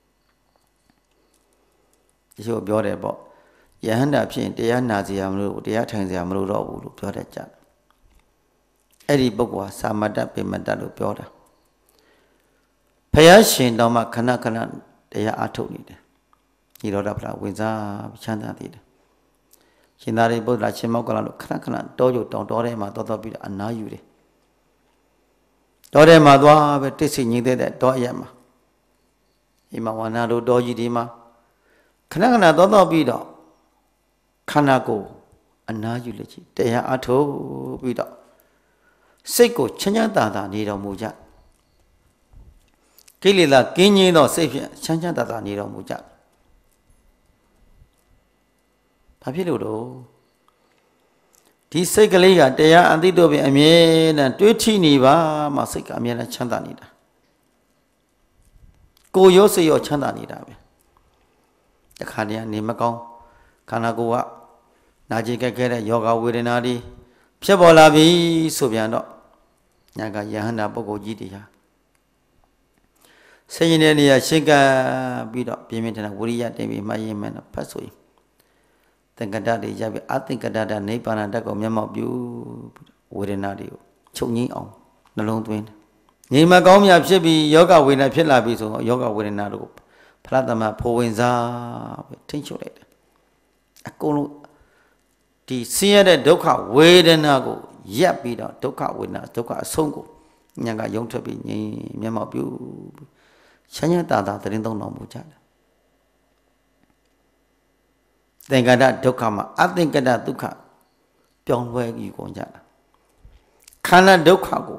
ဒီလိုပြောတယ်ပေါ့ယဟန္တာဖြစ်ရင်တရားနာစရာမလိုတရားထိုင်စရာမလိုတော့ဘူးလို့ပြောတတ်ကြတယ်အဲ့ဒီပုဂ္ဂိုလ်ဟာသာမတ္တပိမတ္တလို့ပြောတာဘုရားရှင်တော်မှာခဏခဏတရားအထုတ်နေတယ်ဒီတော်တာဖလားဝင်စားချမ်းသာသေးတယ်ရှင်သာရိပုတ္တရာရှင်မောက္ကလလို့ခဏခဏတောကျတောင်တော်ထဲမှာတော်ပြီးတော့အနားယူတယ်တောထဲမှာသွားပဲတိတ်ဆိတ်ငြိမ်သက်တဲ့တောအရက်မှာ ma wana do doji di ma khana do bi do khana ko ana yu le chi taya atho bi doစိတ်ကိုချမ်းချမ်းသာသာနေတော်မူကြကိလေသာကင်းငြိမ်းသောစိတ်ဖြင့်ချမ်းချမ်းသာသာနေတော်မူကြဘာဖြစ်လို့တော့ဒီစိတ်ကလေးကတရားအသိတို့ပင်အမြဲတမ်းတွေးထိနေပါမှစိတ်ကအမြဲတမ်းချမ်းသာနေတာကိုယ်ရောစိတ်ရောချမ်းသာနေတာပဲတခါတည်းကနေမကောင်းခန္ဓာကိုယ်ကနာကျင်ကြက်ခဲတဲ့ယောဂဝေဒနာတွေဖြစ်ပေါ်လာပြီဆိုပြန်တော့ညာကယဟန္တာပုဂ္ဂိုလ်ကြီးတရားဆင်းရဲတဲ့နေရာရှင်းကပ်ပြီးတော့ပြင်းပြင်းထန်ထန်ဝိရိယတင်ပြီးမှတ်ရင်မှတော့ဖတ်ဆိုရင်သင်္ကတတွေရပြီးအသင်္ကတနိဗ္ဗာန်တတ်ကိုမျက်မှောက်ပြုဝေဒနာတွေကိုချုပ်ငြိမ်းအောင်နှလုံးသွင်းငြိမ်မကောင်းမြဖြစ်ပြီးယောဂဝေဒနာဖြစ်လာပြီဆိုတော့ယောဂဝေဒနာတို့ဖလားသမဖိုးဝင်စားပဲထိမ့်ချုပ်လိုက်တယ်အကုန်လုံးဒီဆင်းရဲတဲ့ဒုက္ခဝေဒနာကိုရပ်ပြီးတော့ဒုက္ခဝေဒနာဒုက္ခအဆုံးကိုဉာဏ်ကယုံထွက်ပြီးငြိမ်မျက်မှောက်ပြုချမ်းချမ်းသာသာသရင်သုံးတော်မူကြတယ်သင်္ကတဒုက္ခမှာအသင်္ကတဒုက္ခပြောင်းလဲယူကုန်ကြတာခန္ဓာဒုက္ခကို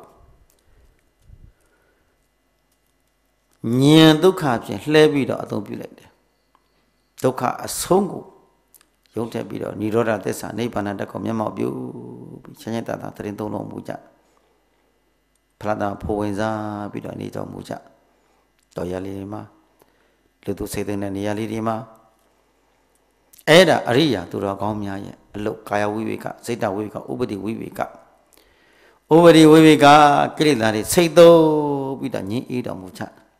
ဉာဏ်ဒုက္ခဖြင့်လှဲပြီးတော့အသုံးပြုလိုက်တယ်ဒုက္ခအဆုံးကိုယုံထက်ပြီးတော့និရောဓသစ္စာနိဗ္ဗာန်တက်ကိုမျက်မှောက်ပြုပြီးချမ်းချမ်းသာသာသရင်သုံးတော်မူကြဖလားတာဖိုးဝင်စားပြီးတော့နေတော်မူကြတော်ရလေးမှာလူသူစိတ်သိတဲ့နေရာလေးတွေမှာအဲ့ဒါအရိယာသူတော်ကောင်းများရဲ့အလုတ်ကာယဝိဝေကစိတ်တဝိဝေကဥပတိဝိဝေကဥပတိဝိဝေကကိလေသာတွေစိတ်သုံးပြီးတော့ငြိမ်းအေးတော်မူကြ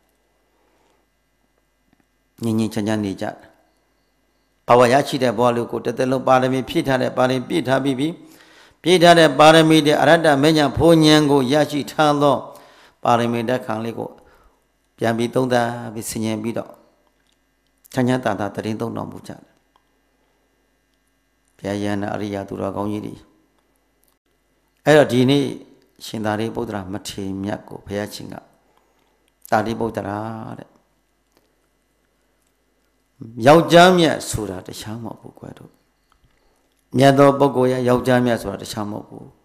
ငြိမ်းငြိမ်းချမ်းချမ်းနေကြဘာဝရရှိတဲ့ဘောလူကိုတသက်လုံးပါရမီဖြည့်ထားတဲ့ပါရမီပြည့်ထားပြီးပြည့်ထားတဲ့ပါရမီတဲ့အရတ္တမဉ္ဇဉ်ဘုံဉဏ်ကိုရရှိထားသောပါရမီတက်ခံလေးကိုပြန်ပြီးသုံးသပ်ပြီးဆင်ခြင်ပြီးတော့ချမ်းချမ်းသာသာတရင်သုံးတော်မူကြတယ်ဘုရားယန္တာအရိယာသူတော်ကောင်းကြီးတွေအဲ့တော့ဒီနေ့ရှင်သာရိပုတ္တရာမထေရမြတ်ကိုဘုရားရှင်ကသာရိပုတ္တရာတဲ့ယောက်ျားမြတ်ဆိုတာတခြားမဟုတ်ဘူးကွယ်တို့မြတ်သောပုဂ္ဂိုလ်ရဲ့ယောက်ျားမြတ်ဆိုတာတခြားမဟုတ်ဘူး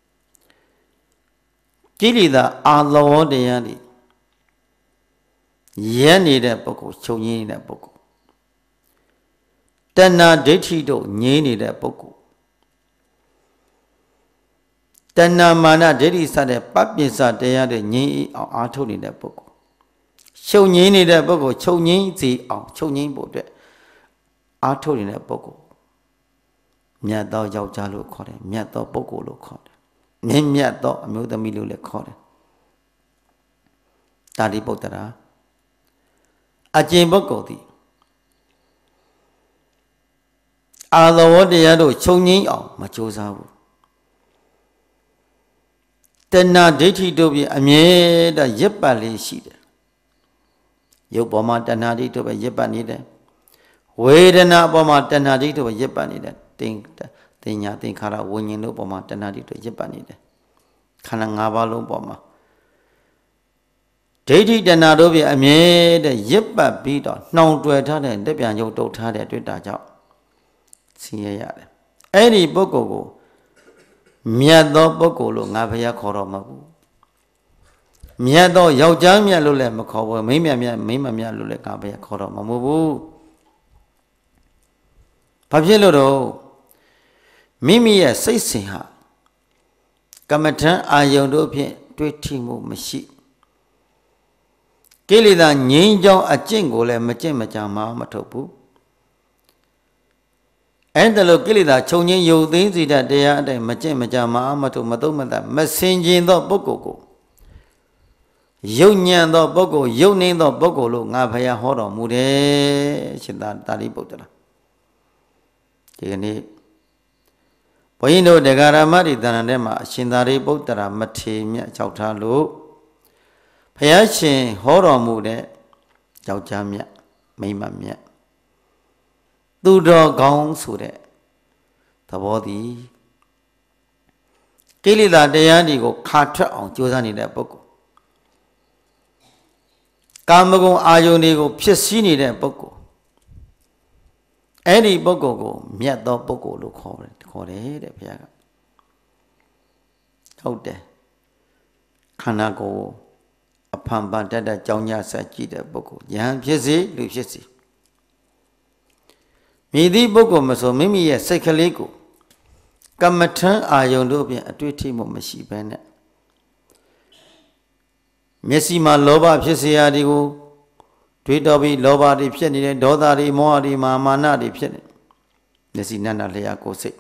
ကိလေသာအာလောတရားတွေရဲနေတဲ့ပုဂ္ဂိုလ်ချုပ်ငြိမ်းနေတဲ့ပုဂ္ဂိုလ်တဏှာဒိဋ္ဌိတို့ငြိမ်းနေတဲ့ပုဂ္ဂိုလ်တဏှာမာနဒိဋ္ဌိစတဲ့ပပ္ပစ္စတရားတွေငြိမ်းအောင်အားထုတ်နေတဲ့ပုဂ္ဂိုလ်ချုပ်ငြိမ်းနေတဲ့ပုဂ္ဂိုလ်ချုပ်ငြိမ်းစေအောင်ချုပ်ငြိမ်းဖို့အတွက်အားထုတ်နေတဲ့ပုဂ္ဂိုလ်မြတ်သောယောက်ျားလို့ခေါ်တယ်မြတ်သောပုဂ္ဂိုလ်လို့ခေါ်တယ်မြတ်သောအမျိုးသမီးလို့လည်းခေါ်တယ်သာရိပုတ္တရာအကျင့်ပုဂ္ဂိုလ်သည်အာသဝတရားတို့ချုပ်ငြိမ်းအောင်မကြိုးစားဘူးတဏှာဒိဋ္ဌိတို့ဖြင့်အမြဲတမ်းရပ်ပတ်လေးရှိတယ်ရုပ်ပေါ်မှာတဏှာဒိဋ္ဌိတို့ပဲရပ်ပတ်နေတယ်ဝေဒနာပေါ်မှာတဏှာဒိဋ္ဌိတို့ပဲရပ်ပတ်နေတယ်တင်ညာသင်္ခါရဝิญဉ်တို့ပေါ်မှာတဏှာဒိဋ္ဌိတို့ရပ်ပတ်နေတယ်ခန္ဓာ၅ပါးလုံးပေါ်မှာဒိဋ္ဌိတဏှာတို့ဖြင့်အမြဲတမ်းရပ်ပတ်ပြီးတော့နှောင်တွယ်ထားတဲ့လက်ပြန်ရုပ်တုတ်ထားတဲ့တွေ့တာကြောင့်ဆင်းရဲရတယ်အဲ့ဒီပုဂ္ဂိုလ်ကိုမြတ်သောပုဂ္ဂိုလ်လို့ငါဘုရားခေါ်တော့မှာဘူးမြတ်သောယောက်ျားမြတ်လို့လည်းမခေါ်ဘူးမိန်းမမြတ်မိန်းမမြတ်လို့လည်းငါဘုရားခေါ်တော့မှာမဟုတ်ဘူးဘာဖြစ်လို့တော့မိမိရဲ့စိတ်စဉ်ဟာကမ္မထံအာယုန်တို့ဖြင့်တွေးထိမှုမရှိကိလေသာငြိမ်းချောင်းအကျင့်ကိုလည်းမကျင့်မကြမှာမထုတ်ဘူးအဲ့ဒါလို့ကိလေသာခြုံငင်းယုတ်သိမ်းစေတဲ့တရားအတိုင်းမကျင့်မကြမှာမထုတ်မသုံးမတတ်မစင်ကျင်သောပုဂ္ဂိုလ်ကိုယုတ်ညံသောပုဂ္ဂိုလ်ယုတ်နှင်းသောပုဂ္ဂိုလ်လို့ငါဘုရားဟောတော်မူတယ်ရှင်သာရိပုတ္တရာဒီကနေ့ဘုန်းကြီးတို့တရားဓမ္မတွေတဏ္ဍာထဲမှာအရှင်သာရိပုတ္တရာမထေရမြတ်ကြောက်ထားလို့ဘုရားရှင်ဟောတော်မူတဲ့ယောက်ျားမြတ်မိန်းမမြတ်သူတော်ကောင်းဆိုတဲ့သဘောသည်ကိလေသာတရားတွေကိုခါထွက်အောင်ကြိုးစားနေတဲ့ပုဂ္ဂိုလ်ကာမဂုဏ်အာယုန်တွေကိုဖြစ်စည်းနေတဲ့ပုဂ္ဂိုလ်အဲ့ဒီပုဂ္ဂိုလ်ကိုမြတ်သောပုဂ္ဂိုလ်လို့ခေါ်တယ်တဲ့ဘုရားကဟုတ်တယ်ခန္ဓာကိုယ်အဖန်ပန်တတ်ကြောင်းညဆက်ကြည့်တဲ့ပုဂ္ဂိုလ်ယဟန်ဖြစ်စေလူဖြစ်စေမိသည့်ပုဂ္ဂိုလ်မဆိုမိမိရဲ့စိတ်ကလေးကိုကမ္မထံအာယုန်တို့ဖြင့်အတွေ့အထိမှုမရှိဘဲနဲ့မျက်စိမှာလောဘဖြစ်เสียရာဒီကိုတွေးတော်ပြီးလောဘတွေဖြစ်နေတယ်ဒေါသတွေမောဟတွေမာနတွေဖြစ်နေမျက်စိနတ်လျှာကိုယ်စိတ်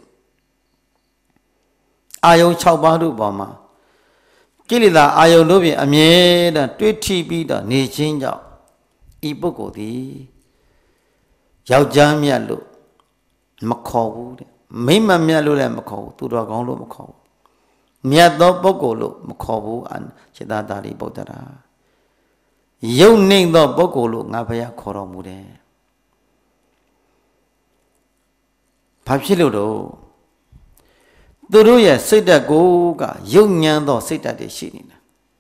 အာယုန်6ပါးတို့ပေါ်မှာကိလေသာအာယုန်တို့ဖြင့်အမြဲတမ်းတွေးထိပြီးတော့နေခြင်းကြောင့်ဤပုဂ္ဂိုလ်သည်ယောက်ျားမြတ်လို့မခေါ်ဘူးတဲ့မိန်းမမြတ်လို့လည်းမခေါ်ဘူးသူတော်ကောင်းလို့မခေါ်ဘူးမြတ်သောပုဂ္ဂိုလ်လို့မခေါ်ဘူးစေတသာရိပုတ္တရာယုံနှိမ့်သောပုဂ္ဂိုလ်လို့ငါဘုရားခေါ်တော်မူတယ်ဘာဖြစ်လို့တော့သူတို့ရဲ့စိတ်ဓာတ်ကိုကယုံညံသောစိတ်ဓာတ်တွေရှိနေတာ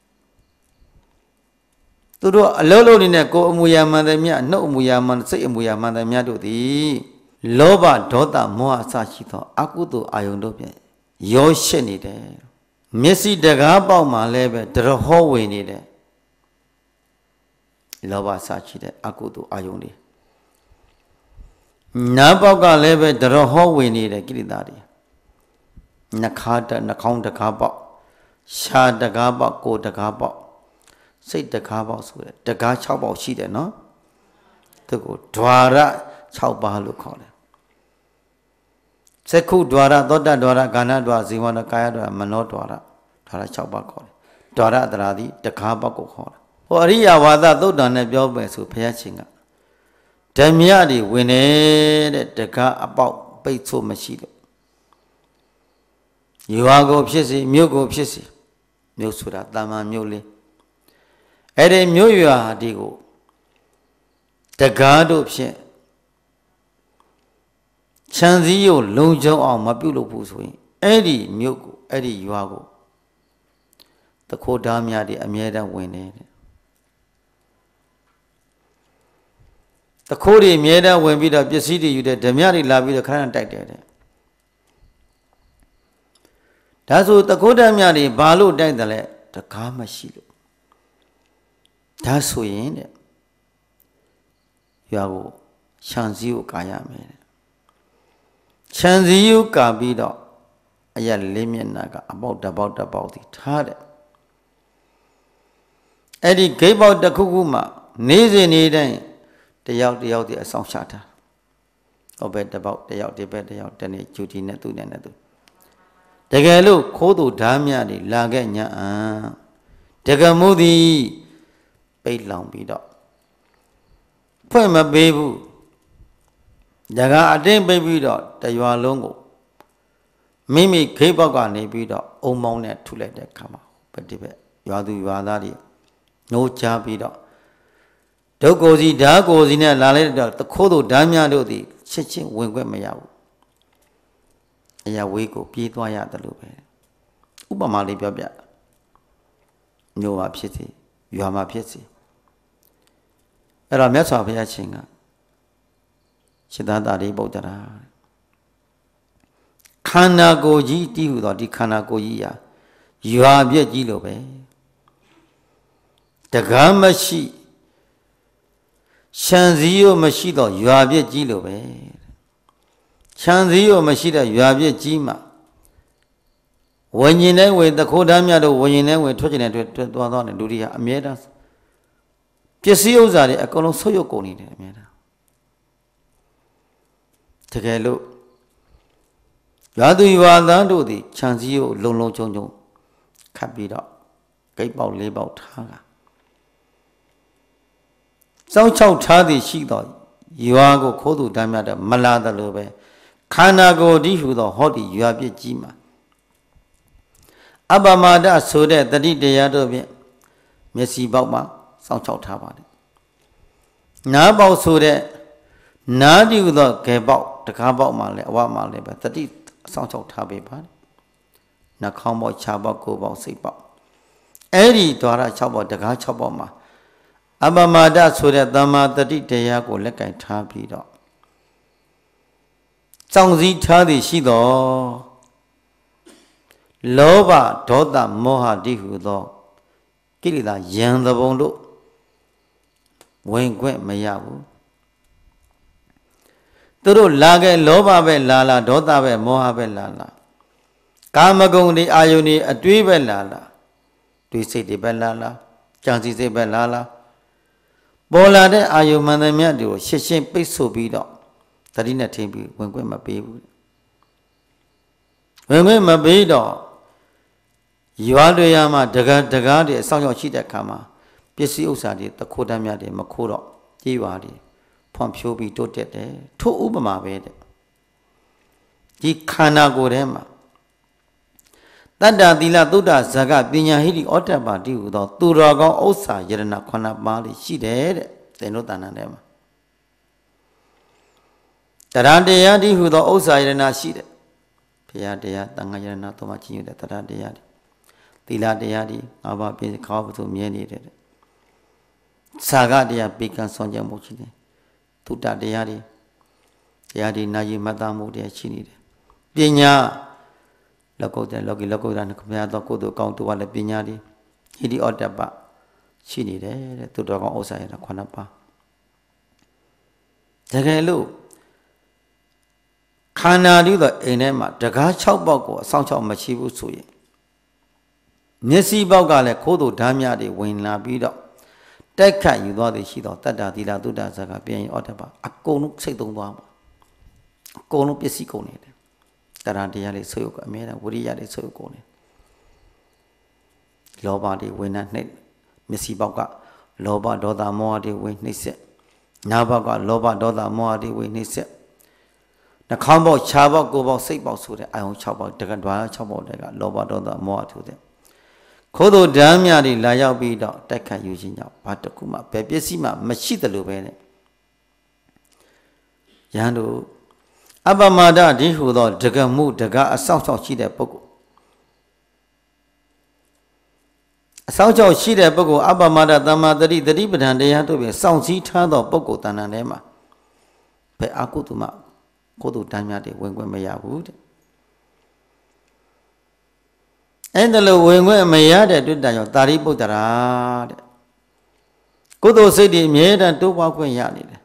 သူတို့အလုံးလုံးနေတဲ့ကိုယ်အမူအရာမှန်တယ်မြတ်နှုတ်အမူအရာမှန်စိတ်အမူအရာမှန်တယ်မြတ်တို့သည်လောဘဒေါသမောဟအစရှိသောအကုသိုလ်အာယုန်တို့ဖြင့်ရောရှက်နေတယ်မျက်စိတကားပေါက်မှာလည်းပဲတရဟောဝင်နေတယ်လောဘစရှိတဲ့အကုသိုလ်အာယုန်တွေနားပေါက်ကလည်းပဲတရဟောဝင်နေတဲ့ကိလေသာတွေနှာခေါင်းတကားပေါက်ရှားတကားပေါက်ကိုယ်တကားပေါက်စိတ်တကားပေါက်ဆိုတဲ့တကား6ပေါက်ရှိတယ်နော်သူကို द्वार 6ပါးလို့ခေါ်တယ်စက္ခု द्वार သောတ द्वार ဂါဏ द्वार ဇီဝနာကာယ द्वार မနော द्वार 6ပါးခေါ်တယ် द्वार တရာသည်တကားပေါက်ကိုခေါ်တာဟိုအရိယဝါဒသုတ်တန်နဲ့ပြောမယ်ဆိုဘုရားရှင်ကဓမ္မရတွေဝင်နေတဲ့တကားအပေါက်ပိတ်ဆို့မရှိလို့ရွာကိုဖြစ်စေမြို့ကိုဖြစ်စေမြို့ဆိုတာတာမန်မြို့လေးအဲ့ဒီမြို့ရွာဒီကိုတကားတို့ဖြင့်ခြံစည်းကိုလုံခြုံအောင်မပြုတ်လို့ဘူးဆိုရင်အဲ့ဒီမြို့ကိုအဲ့ဒီရွာကိုတခိုးသားများတွေအမြဲတမ်းဝင်နေတယ်တခိုးတွေအမြဲတမ်းဝင်ပြီးတော့ပစ္စည်းတွေယူတဲ့ဓမြတွေလာပြီးတော့ခဏတိုက်တယ်တဲ့ဒါဆိုတခိုးဓမြတွေဘာလို့တိုက်တယ်လဲတကားမရှိလို့ဒါဆိုရင်တဲ့ရွာကိုခြံစည်းကိုကာရမယ်တဲ့ခြံစည်းကိုကာပြီးတော့အရက်လေးမျက်နှာကအပေါက်တစ်ပေါက်စီထားတဲ့အဲ့ဒီဂိတ်ပေါက်တစ်ခုခုမှနေစဉ်နေတိုင်းတယောက်တည်းအဆောင်ချတာဟောပဲတစ်ပေါက်တယောက်ဒီဘက်တယောက်တနေ့ဂျူတီနဲ့သူ့နဲ့သူတကယ်လို့ခိုးသူဓာမြတွေလာခဲ့ညာတကယ်မှုသည်ပိတ်လောင်ပြီးတော့ဖွင့်မပေးဘူးဒါကအတင်းပိတ်ပြီးတော့တရွာလုံးကိုမိမိခိတ်ပေါက်ကနေပြီးတော့အုံမောင်းနဲ့ထုလိုက်တဲ့ခါမှာပฏิပဲရွာသူရွာသားတွေနှိုးချပြီးတော့ဒုက္ကိုစီဓာကိုစီနဲ့လာလိုက်တော့တခိုးသူဓာမြတို့သည်ချက်ချင်းဝင်ခွင့်မရဘူးအရာဝေးကိုပြေးသွားရတယ်လို့ပဲဥပမာလေးပြောပြမျိုးမှာဖြစ်စီရွာမှာဖြစ်စီအဲ့တော့မြတ်စွာဘုရားရှင်ကစေတသာရိပုတ္တရာခန္ဓာကိုယ်ကြီးတည်ဟူသောဒီခန္ဓာကိုယ်ကြီးဟာရွာပြည့်ကြီးလို့ပဲတကားမရှိခြံစည်းရောမရှိတော့ရွာပြည့်ကြီးလို့ပဲခြံစည်းရောမရှိတဲ့ရွာပြည့်ကြီးမှာဝิญဉ်နဲ့ဝင်တခိုးသားများတို့ဝิญဉ်နဲ့ဝင်ထွက်ကျင်တဲ့ထွက်သွားတဲ့လူတွေဟာအမြဲတမ်းပစ္စည်းဥစ္စာတွေအကုန်လုံးဆုတ်ယုတ်ကုန်နေတယ်အမြဲတမ်းတကယ်လို့ရွာသူရွာသားတို့သည်ခြံစည်းကိုလုံခြုံခတ်ပြီးတော့ဂိတ်ပေါက်၄ပေါက်ထားတာစောင်းချောက်ထားသည်ရှိတော့ရွာကိုခိုးသူတမ်းမြတ်တဲ့မလာတယ်လို့ပဲခန္ဓာကိုယ်တည်းဟူသောဟောဒီရွာပြည့်ကြီးမှာအပမဒဆိုတဲ့တတိတရားတို့ဖြင့်မျက်စိပေါက်မှာစောင်းချောက်ထားပါတယ်နားပေါက်ဆိုတဲ့နားတည်းဟူသောဂေပေါက်တကားပေါက်မှာလည်းအဝမှာလည်းပဲတတိစောင်းချောက်ထားပေးပါတယ်နှာခေါင်းပေါက်ခြားပေါက်ကိုယ်ပေါက်စိတ်ပေါက်အဲ့ဒီद्वार 6ပေါက်တကား6ပေါက်မှာအပမဒဆိုတဲ့သမ္မာတတိတရားကိုလက်ကင်ထားပြီးတော့စောင့်စည်းထားသည်ရှိသောလောဘဒေါသမောဟတိဟုသောကိလေသာယံသဘုံတို့ဝင်ခွင့်မရဘူးသူတို့လာခဲ့လောဘပဲလာလာဒေါသပဲမောဟပဲလာလာကာမဂုဏ်ဒီအာယုန်ဒီအတွေးပဲလာလာတွေးစိတ်တွေပဲလာလာကြံစည်စိတ်ပဲလာလာပေါ်လာတဲ့အာယုန်မှန်သမျှတွေကိုရှင်းရှင်းပိတ်ဆို့ပြီးတော့သတိနဲ့ထင်ပြီးဝင်ခွင့်မပေးဘူးဝင်ခွင့်မပေးတော့ရွာတွေရမှာတကားတွေအဆောင်ရောက်ရှိတဲ့အခါမှာပစ္စည်းဥစ္စာတွေတခိုးတမ်းများတွေမခိုးတော့ကြေးရွာတွေဖွံ့ဖြိုးပြီးတိုးတက်တယ်ထို့ဥပမာပဲတဲ့ဒီခန္ဓာကိုယ်ထဲမှာတတ္တသီလသုဒ္ဓဇဂပညာဟိတိဩတ္တပါတိဟူသောသူတော်ကောင်းဥစ္စာယရဏ9ပါးလေးရှိတယ်တဲ့သင်တို့တဏ္ဍာထဲမှာတရားတရားတိဟူသောဥစ္စာယရဏရှိတယ်ဘုရားတရားတန်ခါယရဏသုံးပါးချင်းယူတဲ့တရားတရားတွေသီလတရားတွေ၅ပါးပြည့်ခါဘုသူမြဲနေတဲ့ဇာဂတရားပေကံဆောင်ကြမှုရှိတယ်သုတ္တတရားတွေတရားတွေနာယီမတ္တမှုတွေရှိနေတယ်ပညာလောကုတ္တလောကီလောကုတ္တနဲ့ခမရသောကုသိုလ်ကောင်းတူပါလေပညာတွေဟိတိဩတ္တပရှိနေတယ်တဲ့သူတော်ကောင်းဥစ္စာရတာ9ပါးတကယ်လို့ခန္ဓာတည်းသောအိမ်ထဲမှာတကား6ပေါက်ကိုအဆောင်6မရှိဘူးဆိုရင်မျက်စိပေါက်ကလည်းခိုးသူဓာမြတွေဝင်လာပြီးတော့တိုက်ခတ်ယူသွားသည်ရှိသောတတ္တသီလသုဒ္ဓဇဂပြန်ရင်ဩတ္တပအကုန်လုံးစိတ်သုံးသွားမှာအကုန်လုံးပစ္စည်းကုန်နေတယ်တရားတရားလေးဆွေးရုပ်ကအမြဲတမ်းဝိရိယလေးဆွေးရုပ်ကုန်နေလောဘတွေဝင်နှိမ့်မျက်စိပေါက်ကလောဘဒေါသမောဟတွေဝင်နှိမ့်ဆက်နားပေါက်ကလောဘဒေါသမောဟတွေဝင်နှိမ့်ဆက်နှာခေါင်းပေါက်ခြားပေါက်ကိုယ်ပေါက်စိတ်ပေါက်ဆိုတဲ့အာယုံ6ပေါက်တက္ကဒွါ6ပေါက်တွေကလောဘဒေါသမောဟဆိုတဲ့ခိုးသူဓာမြတွေလာရောက်ပြီးတော့တိုက်ခတ်ယူခြင်းကြောင့်ဘာတခုမှဘယ်ပစ္စည်းမှမရှိသလိုပဲနဲ့ယဟန်တို့အပမဒဒီဟူသောတက္ကမှုတက္ကအဆောက်အဦရှိတဲ့ပုဂ္ဂိုလ်အဆောက်အဦရှိတဲ့ပုဂ္ဂိုလ်အပမဒသမ္မာတတိပဋ္ဌာန်တရားတို့ပြင်စောင့်စည်းထားသောပုဂ္ဂိုလ်တဏ္ဍာထဲမှာဘယ်အကုသိုလ်မှကိုယ်တို့ဓာမြတွေဝင်ခွင့်မရဘူးတဲ့အဲ့ဒါလို့ဝင်ခွင့်မရတဲ့တွေ့တာကြောင့်တာရိပုတ္တရာတဲ့ကုသိုလ်စိတ်တွေအမြဲတမ်းတိုးပွားခွင့်ရနေတယ်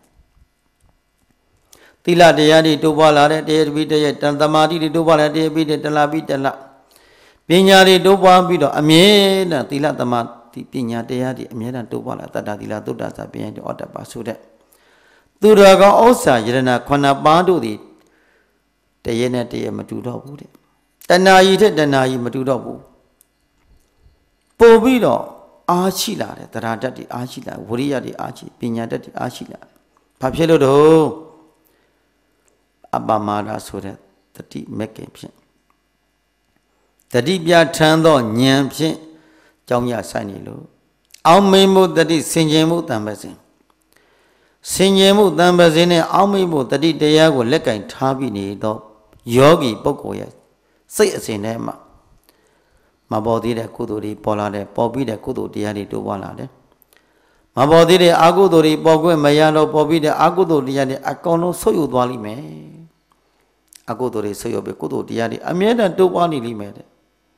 သီလတရားတွေတိုးပွားလာတဲ့တရားပြီးတရားသမာဓိတွေတိုးပွားလာတဲ့တရားပြီးတလပြီးတလပညာတွေတိုးပွားပြီးတော့အမြဲတမ်းသီလသမာဓိပညာတရားတွေအမြဲတမ်းတိုးပွားလာတတ္တသီလသုဒ္ဓဇာပညာတွေဩတ္တပါဆိုတဲ့သူတော်ကောင်းဥစ္စာယရဏ9ပါးတို့သည်တရေနဲ့တရေမတူတော့ဘူးတဲ့တဏှာကြီးတဲ့တဏှာကြီးမတူတော့ဘူးပို့ပြီးတော့အားရှိလာတယ်တရားဓာတ်တွေအားရှိလာဝိရိယတွေအားရှိပညာဓာတ်တွေအားရှိလာဘာဖြစ်လို့တော့အပမဒဆိုတဲ့တတိမက်ကင်ဖြင့်တတိပြထမ်းသောဉာဏ်ဖြင့်ကြောင်းရဆိုင်နေလို့အောင်းမိမှုတတိဆင်ခြင်မှုတံပစဉ်ဆင်ခြင်မှုတံပစဉ်နဲ့အောင်းမိမှုတတိတရားကိုလက်ကင်ထားပြီးနေတော့ယောဂီပုဂ္ဂိုလ်ရဲ့စိတ်အစဉ်ထဲမှာမပေါ်သေးတဲ့ကုသိုလ်တွေပေါ်လာတယ်ပေါ်ပြီးတဲ့ကုသိုလ်တရားတွေတိုးပွားလာတယ်မပေါ်သေးတဲ့အကုသိုလ်တွေပေါ်ခွင့်မရတော့ပေါ်ပြီးတဲ့အကုသိုလ်တရားတွေအကုန်လုံးဆုတ်ယုတ်သွားလိမ့်မယ်အကုသိုလ်တွေဆုတ်ယုတ်ပြီးကုသိုလ်တရားတွေအမြဲတမ်းတိုးပွားနေလိမ့်မယ်တဲ့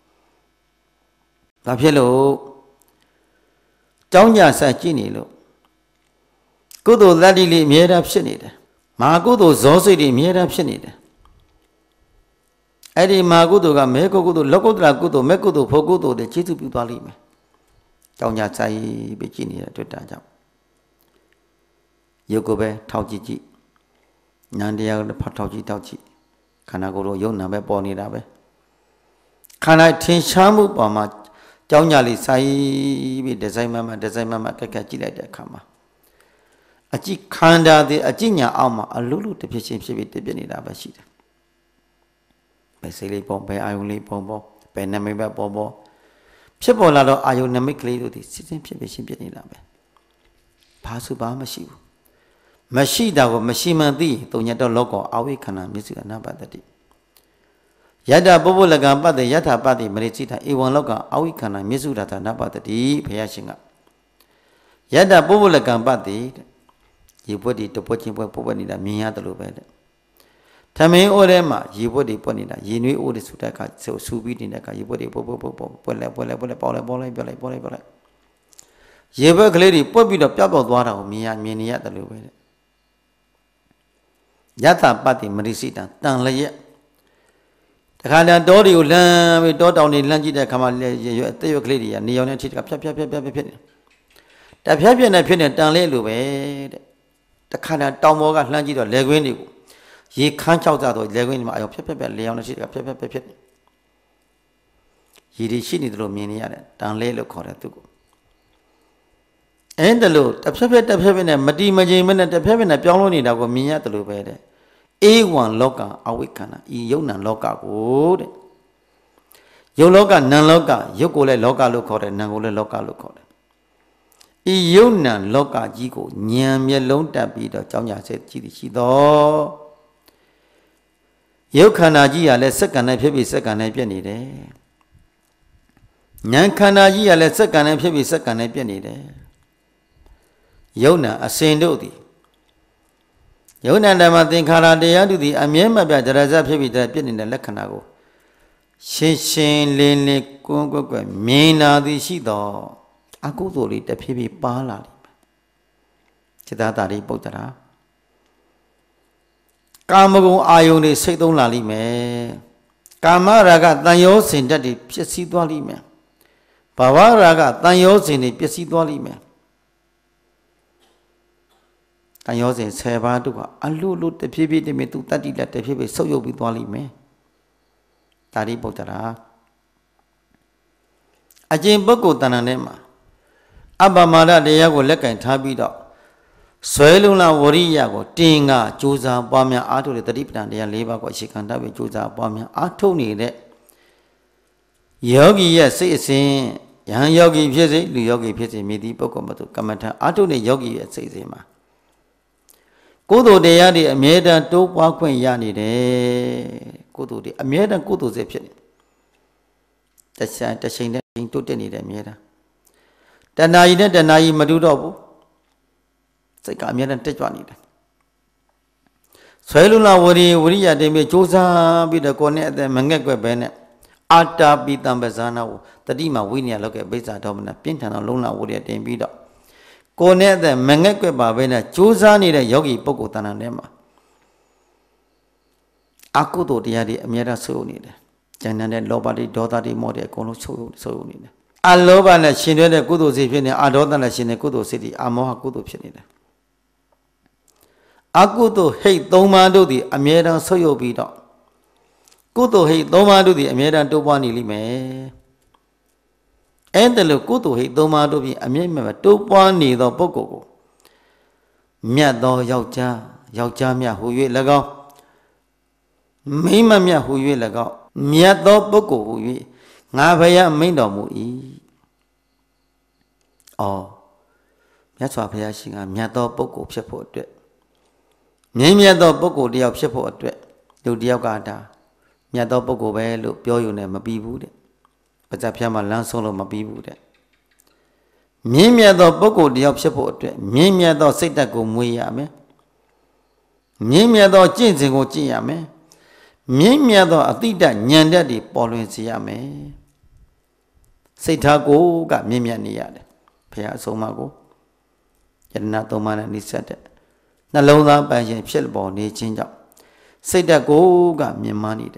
ဒါဖြစ်လို့ကြောင်းကြဆက်ကြည့်နေလို့ကုသိုလ်တတ္တိလေးအမြဲတမ်းဖြစ်နေတယ်မဟာကုသိုလ်ဇောစိတ်တွေအမြဲတမ်းဖြစ်နေတယ်အဲ့ဒီမဟာကုသိုလ်ကမေကုကုသိုလ်လောကုတ္တရာကုသိုလ်မေကုသိုလ်ဖို့ကုသိုလ်တွေကျေးဇူးပြုသွားလိမ့်မယ်ကြောင်းကြဆိုင်ပြီးကြည့်နေတဲ့တွေ့တာကြောင့်ရုပ်ကိုပဲထောက်ကြည့်ကြည့်ဉာဏ်တရားကိုထောက်ကြည့်ခန္ဓာကိုယ်တို့ယုံနာပဲပေါ်နေတာပဲခန္ဓာထင်ရှားမှုပေါ်မှာကြောင်းကြလေးဆိုင်ပြီးဒီဇိုင်းမကက်ကက်ကြည့်လိုက်တဲ့အခါမှာအကြည့်ခန္ဓာသည်အကြည့်ညာအောက်မှာအလိုလိုတစ်ဖြစ်ချင်းဖြစ်ပြီးတပြည့်နေတာပဲရှိတယ်ဘယ်စိတ်လေးပေါ်ဘယ်အာယုံလေးပေါ်ဘယ်နမိတ်ပဲပေါ်ဖြစ်ပေါ်လာတော့အာယုံနမိတ်ကလေးတို့ဒီစစ်စစ်ဖြစ်ရှင်းပြနေတာပဲဘာစုဘာမရှိဘူးမရှိတာကိုမရှိမှန်သိတုံညတော့လောကောအဝိခန္ဓာမျက်စိအနာပတ္တိယတ္တပုဗ္ဗလကံပတ္တိယထာပတ္တိမရိစိတာဧဝံလောကအဝိခန္ဓာမျက်စုဓာတာနာပတ္တိဘုရားရှင်က Yada Bubula Gambati, you put it to put him in the Miata bed. Tame Orema, you put it ponina, you knew all this Sutaka, so subit in the car, you put it Pola. You work lady, put it up double water, me and Miniata Lubed. Yata Patti Marisita, Tan Lay. The Kana Dori, you learn with Dot on the Langi that come out, you lady, and Neonatic up. The Papian opinion, Tan Lay Lubed. The Kana Tomoga Langi or Leguini. Ye can't out of Leguin, my Pepper, Leonatic up Pepper. He did she need to Miniata, Tan Lay look to go. And the loot, the Pepper, and Madima Jamin and the Pepper, and Pioloni that were Miata Lubed. A1 loca, awikana, Yonan loca, wood. Yo loca, non loca, Yokole loca locore, Nangole loca locore. Yonan loca, Jigo, Nyam yellow tabi, the Jonia said, Chido. Yokanaji, let second and heavy second and penny there. Nankanaji, let second and heavy second and penny there. Yona, a saint odi. Yona Damatin Karadia to the Amiema Badaraza Pibi that been in the Lacanago. Shin Lene Kungo, Mina the Shido. I go to it the Pibi Bala. Chitata Potara Kamago Ayone Sedo Lalime Kamaraga Tayos in that Piesidualime Pavaraga Tayos in the Piesidualime. And yours in Savadu, and Lulu the Pibi de Metu Tadi that the Pibi so you be Wally me. Tadi Botara Ajim Boko Tananema Abamada de Yago Leka and Tabido Sweluna Wariago, Tinga, Juza, Bamia, Ato the Dipan, their labor, what she can have with Juza, Bamia, Atoni de Yogi, yes, say, young Yogi Pizzi, the Yogi Pizzi, Midi Bokomatu, Kamata, Atoni Yogi, says him. Kudu de Yadi, a maiden two walkway yani de Kudu de a maiden Kudu Zepsi. That's the same thing to Denny de Meda. The Naida, the Nai Madudobu. Say, come here and take one. Sweluna Wuria de Mechosa, be the cornet, the Mangakwe Bene. Ata beat Ambazana, the Dima Winia look at Besa Domina, Pintana Luna Wuria de Bido. Cornet the Mangakwe Babena, Chosa need a yogi Pokotana Nema. Akudo Diadi, Mera so need. Janan Lobadi, daughter di Mode, Kono so need. I love and a Shine the Kudu Zipin, I don't know Shine Kudu City, Amoha Kudu Shinida. Akudo hate Doma do the Amera Soyo Bido. Kudo hate Doma do the Amera do one ilime. And the Kudo hate Doma do the Amema do one neither Boko. Miado Yaucha Mia who you lego. Mima Mia who you lego. Miado Boko who you Navaya Mindomu e. Oh, that's why I sing a Miado Boko Shepherd. Miado Boko the Shepherd. Do the Ogada. Miado Boko Bello, Pio Nema Bibude. But the Piama Lansolo Mabibude. Mimiado Boko the Shepherd. Mimiado Setago Muyame. Mimiado Jinsingo Giame. Mimiado Atida Nyanda di Polinciame. Setago got Mimianiad. Pia Somago. Yanato Mana Nisate. Nalona by Shelbo, ne change up. Setago got Mimani.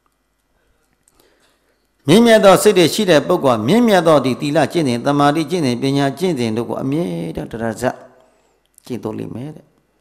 Mimiado said she that book on Mimiado di Tila Chin, the Madi Chin, Bina Chin, and look at me, Dr. Raza. Chintoli made it.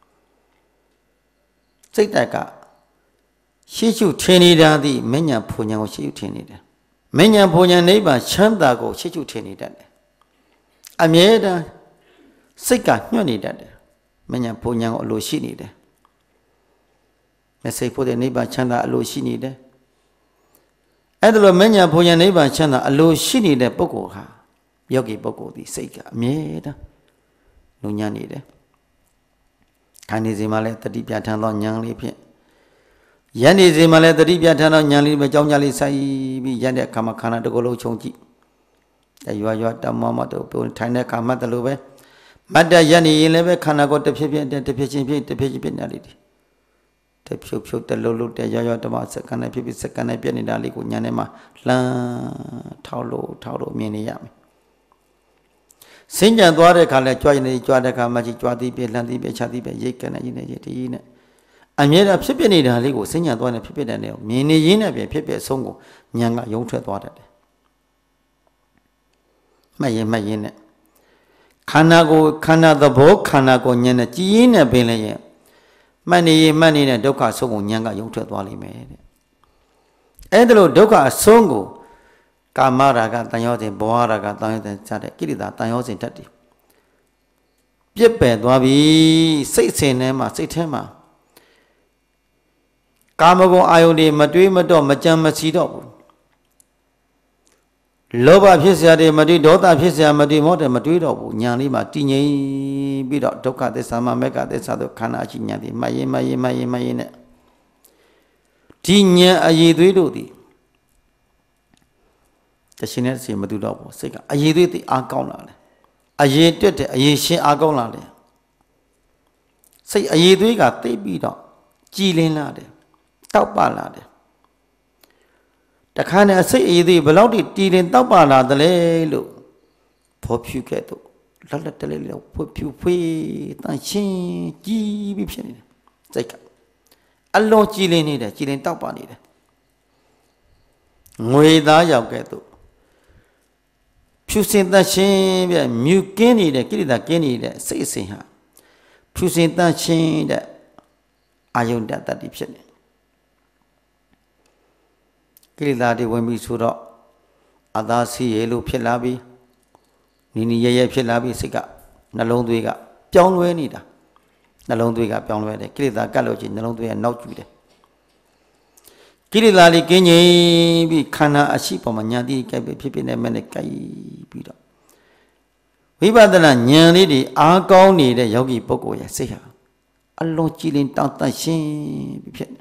Setaka. She should train it down the Menya Punya or she train it. Menya Punya neighbor Chandago, she should train it. I made a Sika, you need that. Menya Punya or Lucy. Let's say for the neighbor Chanda Lucy needed. Adlo Menya Punya neighbor Chanda a Lucy de Boko ha. Yogi Boko the Sika, made Lunya needed. Kanizimale the deep yatan on young lipia. Yani Zimale the deep yatan on young lip, Jonjali Sai, Yanda Kamakana the Golo Chonji. That you are your Damama to Tana Kamata Lube. Mata yani lebe khana ko tephe nali di. Tephe te lulu te yo te ma sakana phe sakana phe ni dali ko nyane ma lan thao lo myin ni ya me. Sin jan twa de kha le chwa ni chwa de kha ma chi chwa ti phe lan ti phe cha ti phe yei kana yin ne ti ne. အမြဲတမ်းဖြစ်နေတာလေးကိုစဉ်းညာသွားနေဖြစ်တဲ့နေကိုမြင်နေရင်းနဲ့ပြင်ဖြစ်အဆုံးကိုဉာဏ်ကယုံထွက်သွားတတ်တယ်။မှတ်ရင်နဲ့ခန္ဓာကိုခန္ဓာသဘောခန္ဓာကိုဉာဏ်နဲ့ကြည်ရင်းနဲ့ပင်လည်းရင်မှတ်နေနဲ့ဒုက္ခအဆုံးကိုဉာဏ်ကယုံထွက်သွားလိမ့်မယ်တဲ့။အဲ့ဒါလို့ဒုက္ခအဆုံးကိုကာမရာဂတန်ရောစဉ်ဘောဟရာဂတန်ရောစဉ်စတဲ့ကိလေသာတန်ရောစဉ်တတ်တယ်။ပြစ်ပယ်သွားပြီစိတ်စဉ်ထဲမှာစိတ်ထဲမှာကာမဂုဏ်အာယုန်တွေမတွေးမတော့မကြံမစီတော့ဘူးလောဘဖြစ်เสียတွေမတွေးဒေါသဖြစ်เสียမတွေးမောတယ်မတွေးတော့ဘူးညာလေးမှာတည်ငြိမ်ပြီးတော့ဒုက္ခသစ္စာမမေက္ခသစ္စာတို့ခန္ဓာရှိညာတွေမှတ်ရင်နဲ့ဒီညာအည်သွေးတို့သည်တရှင်နဲ့စီမတူတော့ဘူးစိတ်ကအည်သွေးသိအားကောင်းလာတယ်အည်တွက်တဲ့အည်ရှင်းအားကောင်းလာတယ်စိတ်အည်သွေးကသိပြီးတော့ကြည်လင်းလာတယ်တောက်ပလာတယ်တခါနဲ့စိတ်အည်သေးဘလောက်တည်ရင်တောက်ပလာတယ်လေလို့ဖော်ဖြူခဲ့တော့လက်တလေးလို့ဖော်ဖြူဖွေးတန်ရှင်းကြည်ပြီးဖြစ်နေတယ်စိတ်ကအလုံးကြည်လင်းနေတယ်ကြည်လင်းတောက်ပနေတယ်ငွေသားရောက်ခဲ့တော့ဖြူစင်တန်ရှင်းပြမြူကင်းနေတဲ့ကိလေသာကင်းနေတဲ့စိတ်အစဉ်ဟာဖြူစင်တန်ရှင်းတဲ့အာယုန်တတ္တိဖြစ်နေကိလေသာတွေဝင်ပြီးဆိုတော့အသာစီရလို့ဖြစ်လာပြီးနီရဲဖြစ်လာပြီးစိတ်ကနှလုံးသွေးကပြောင်းလဲနေတာနှလုံးသွေးကပြောင်းလဲတယ်ကိလေသာကတ်လို့ချင်းနှလုံးသွေးကနောက်ကျတယ်ကိလေသာလေးကင်းငြိမ်ပြီးခန္ဓာအရှိပေါ်မှာညာတိကြိုက်ပြီးဖြစ်နေမဲ့နဲ့ကြိုက်ပြီးတော့ဝိပဿနာဉာဏ်လေးတွေအားကောင်းနေတဲ့ယောဂီပုဂ္ဂိုလ်ရဲ့စိတ်ဟာအလုံးကြည်လင်တောင့်တရှင်းပြီးဖြစ်နေ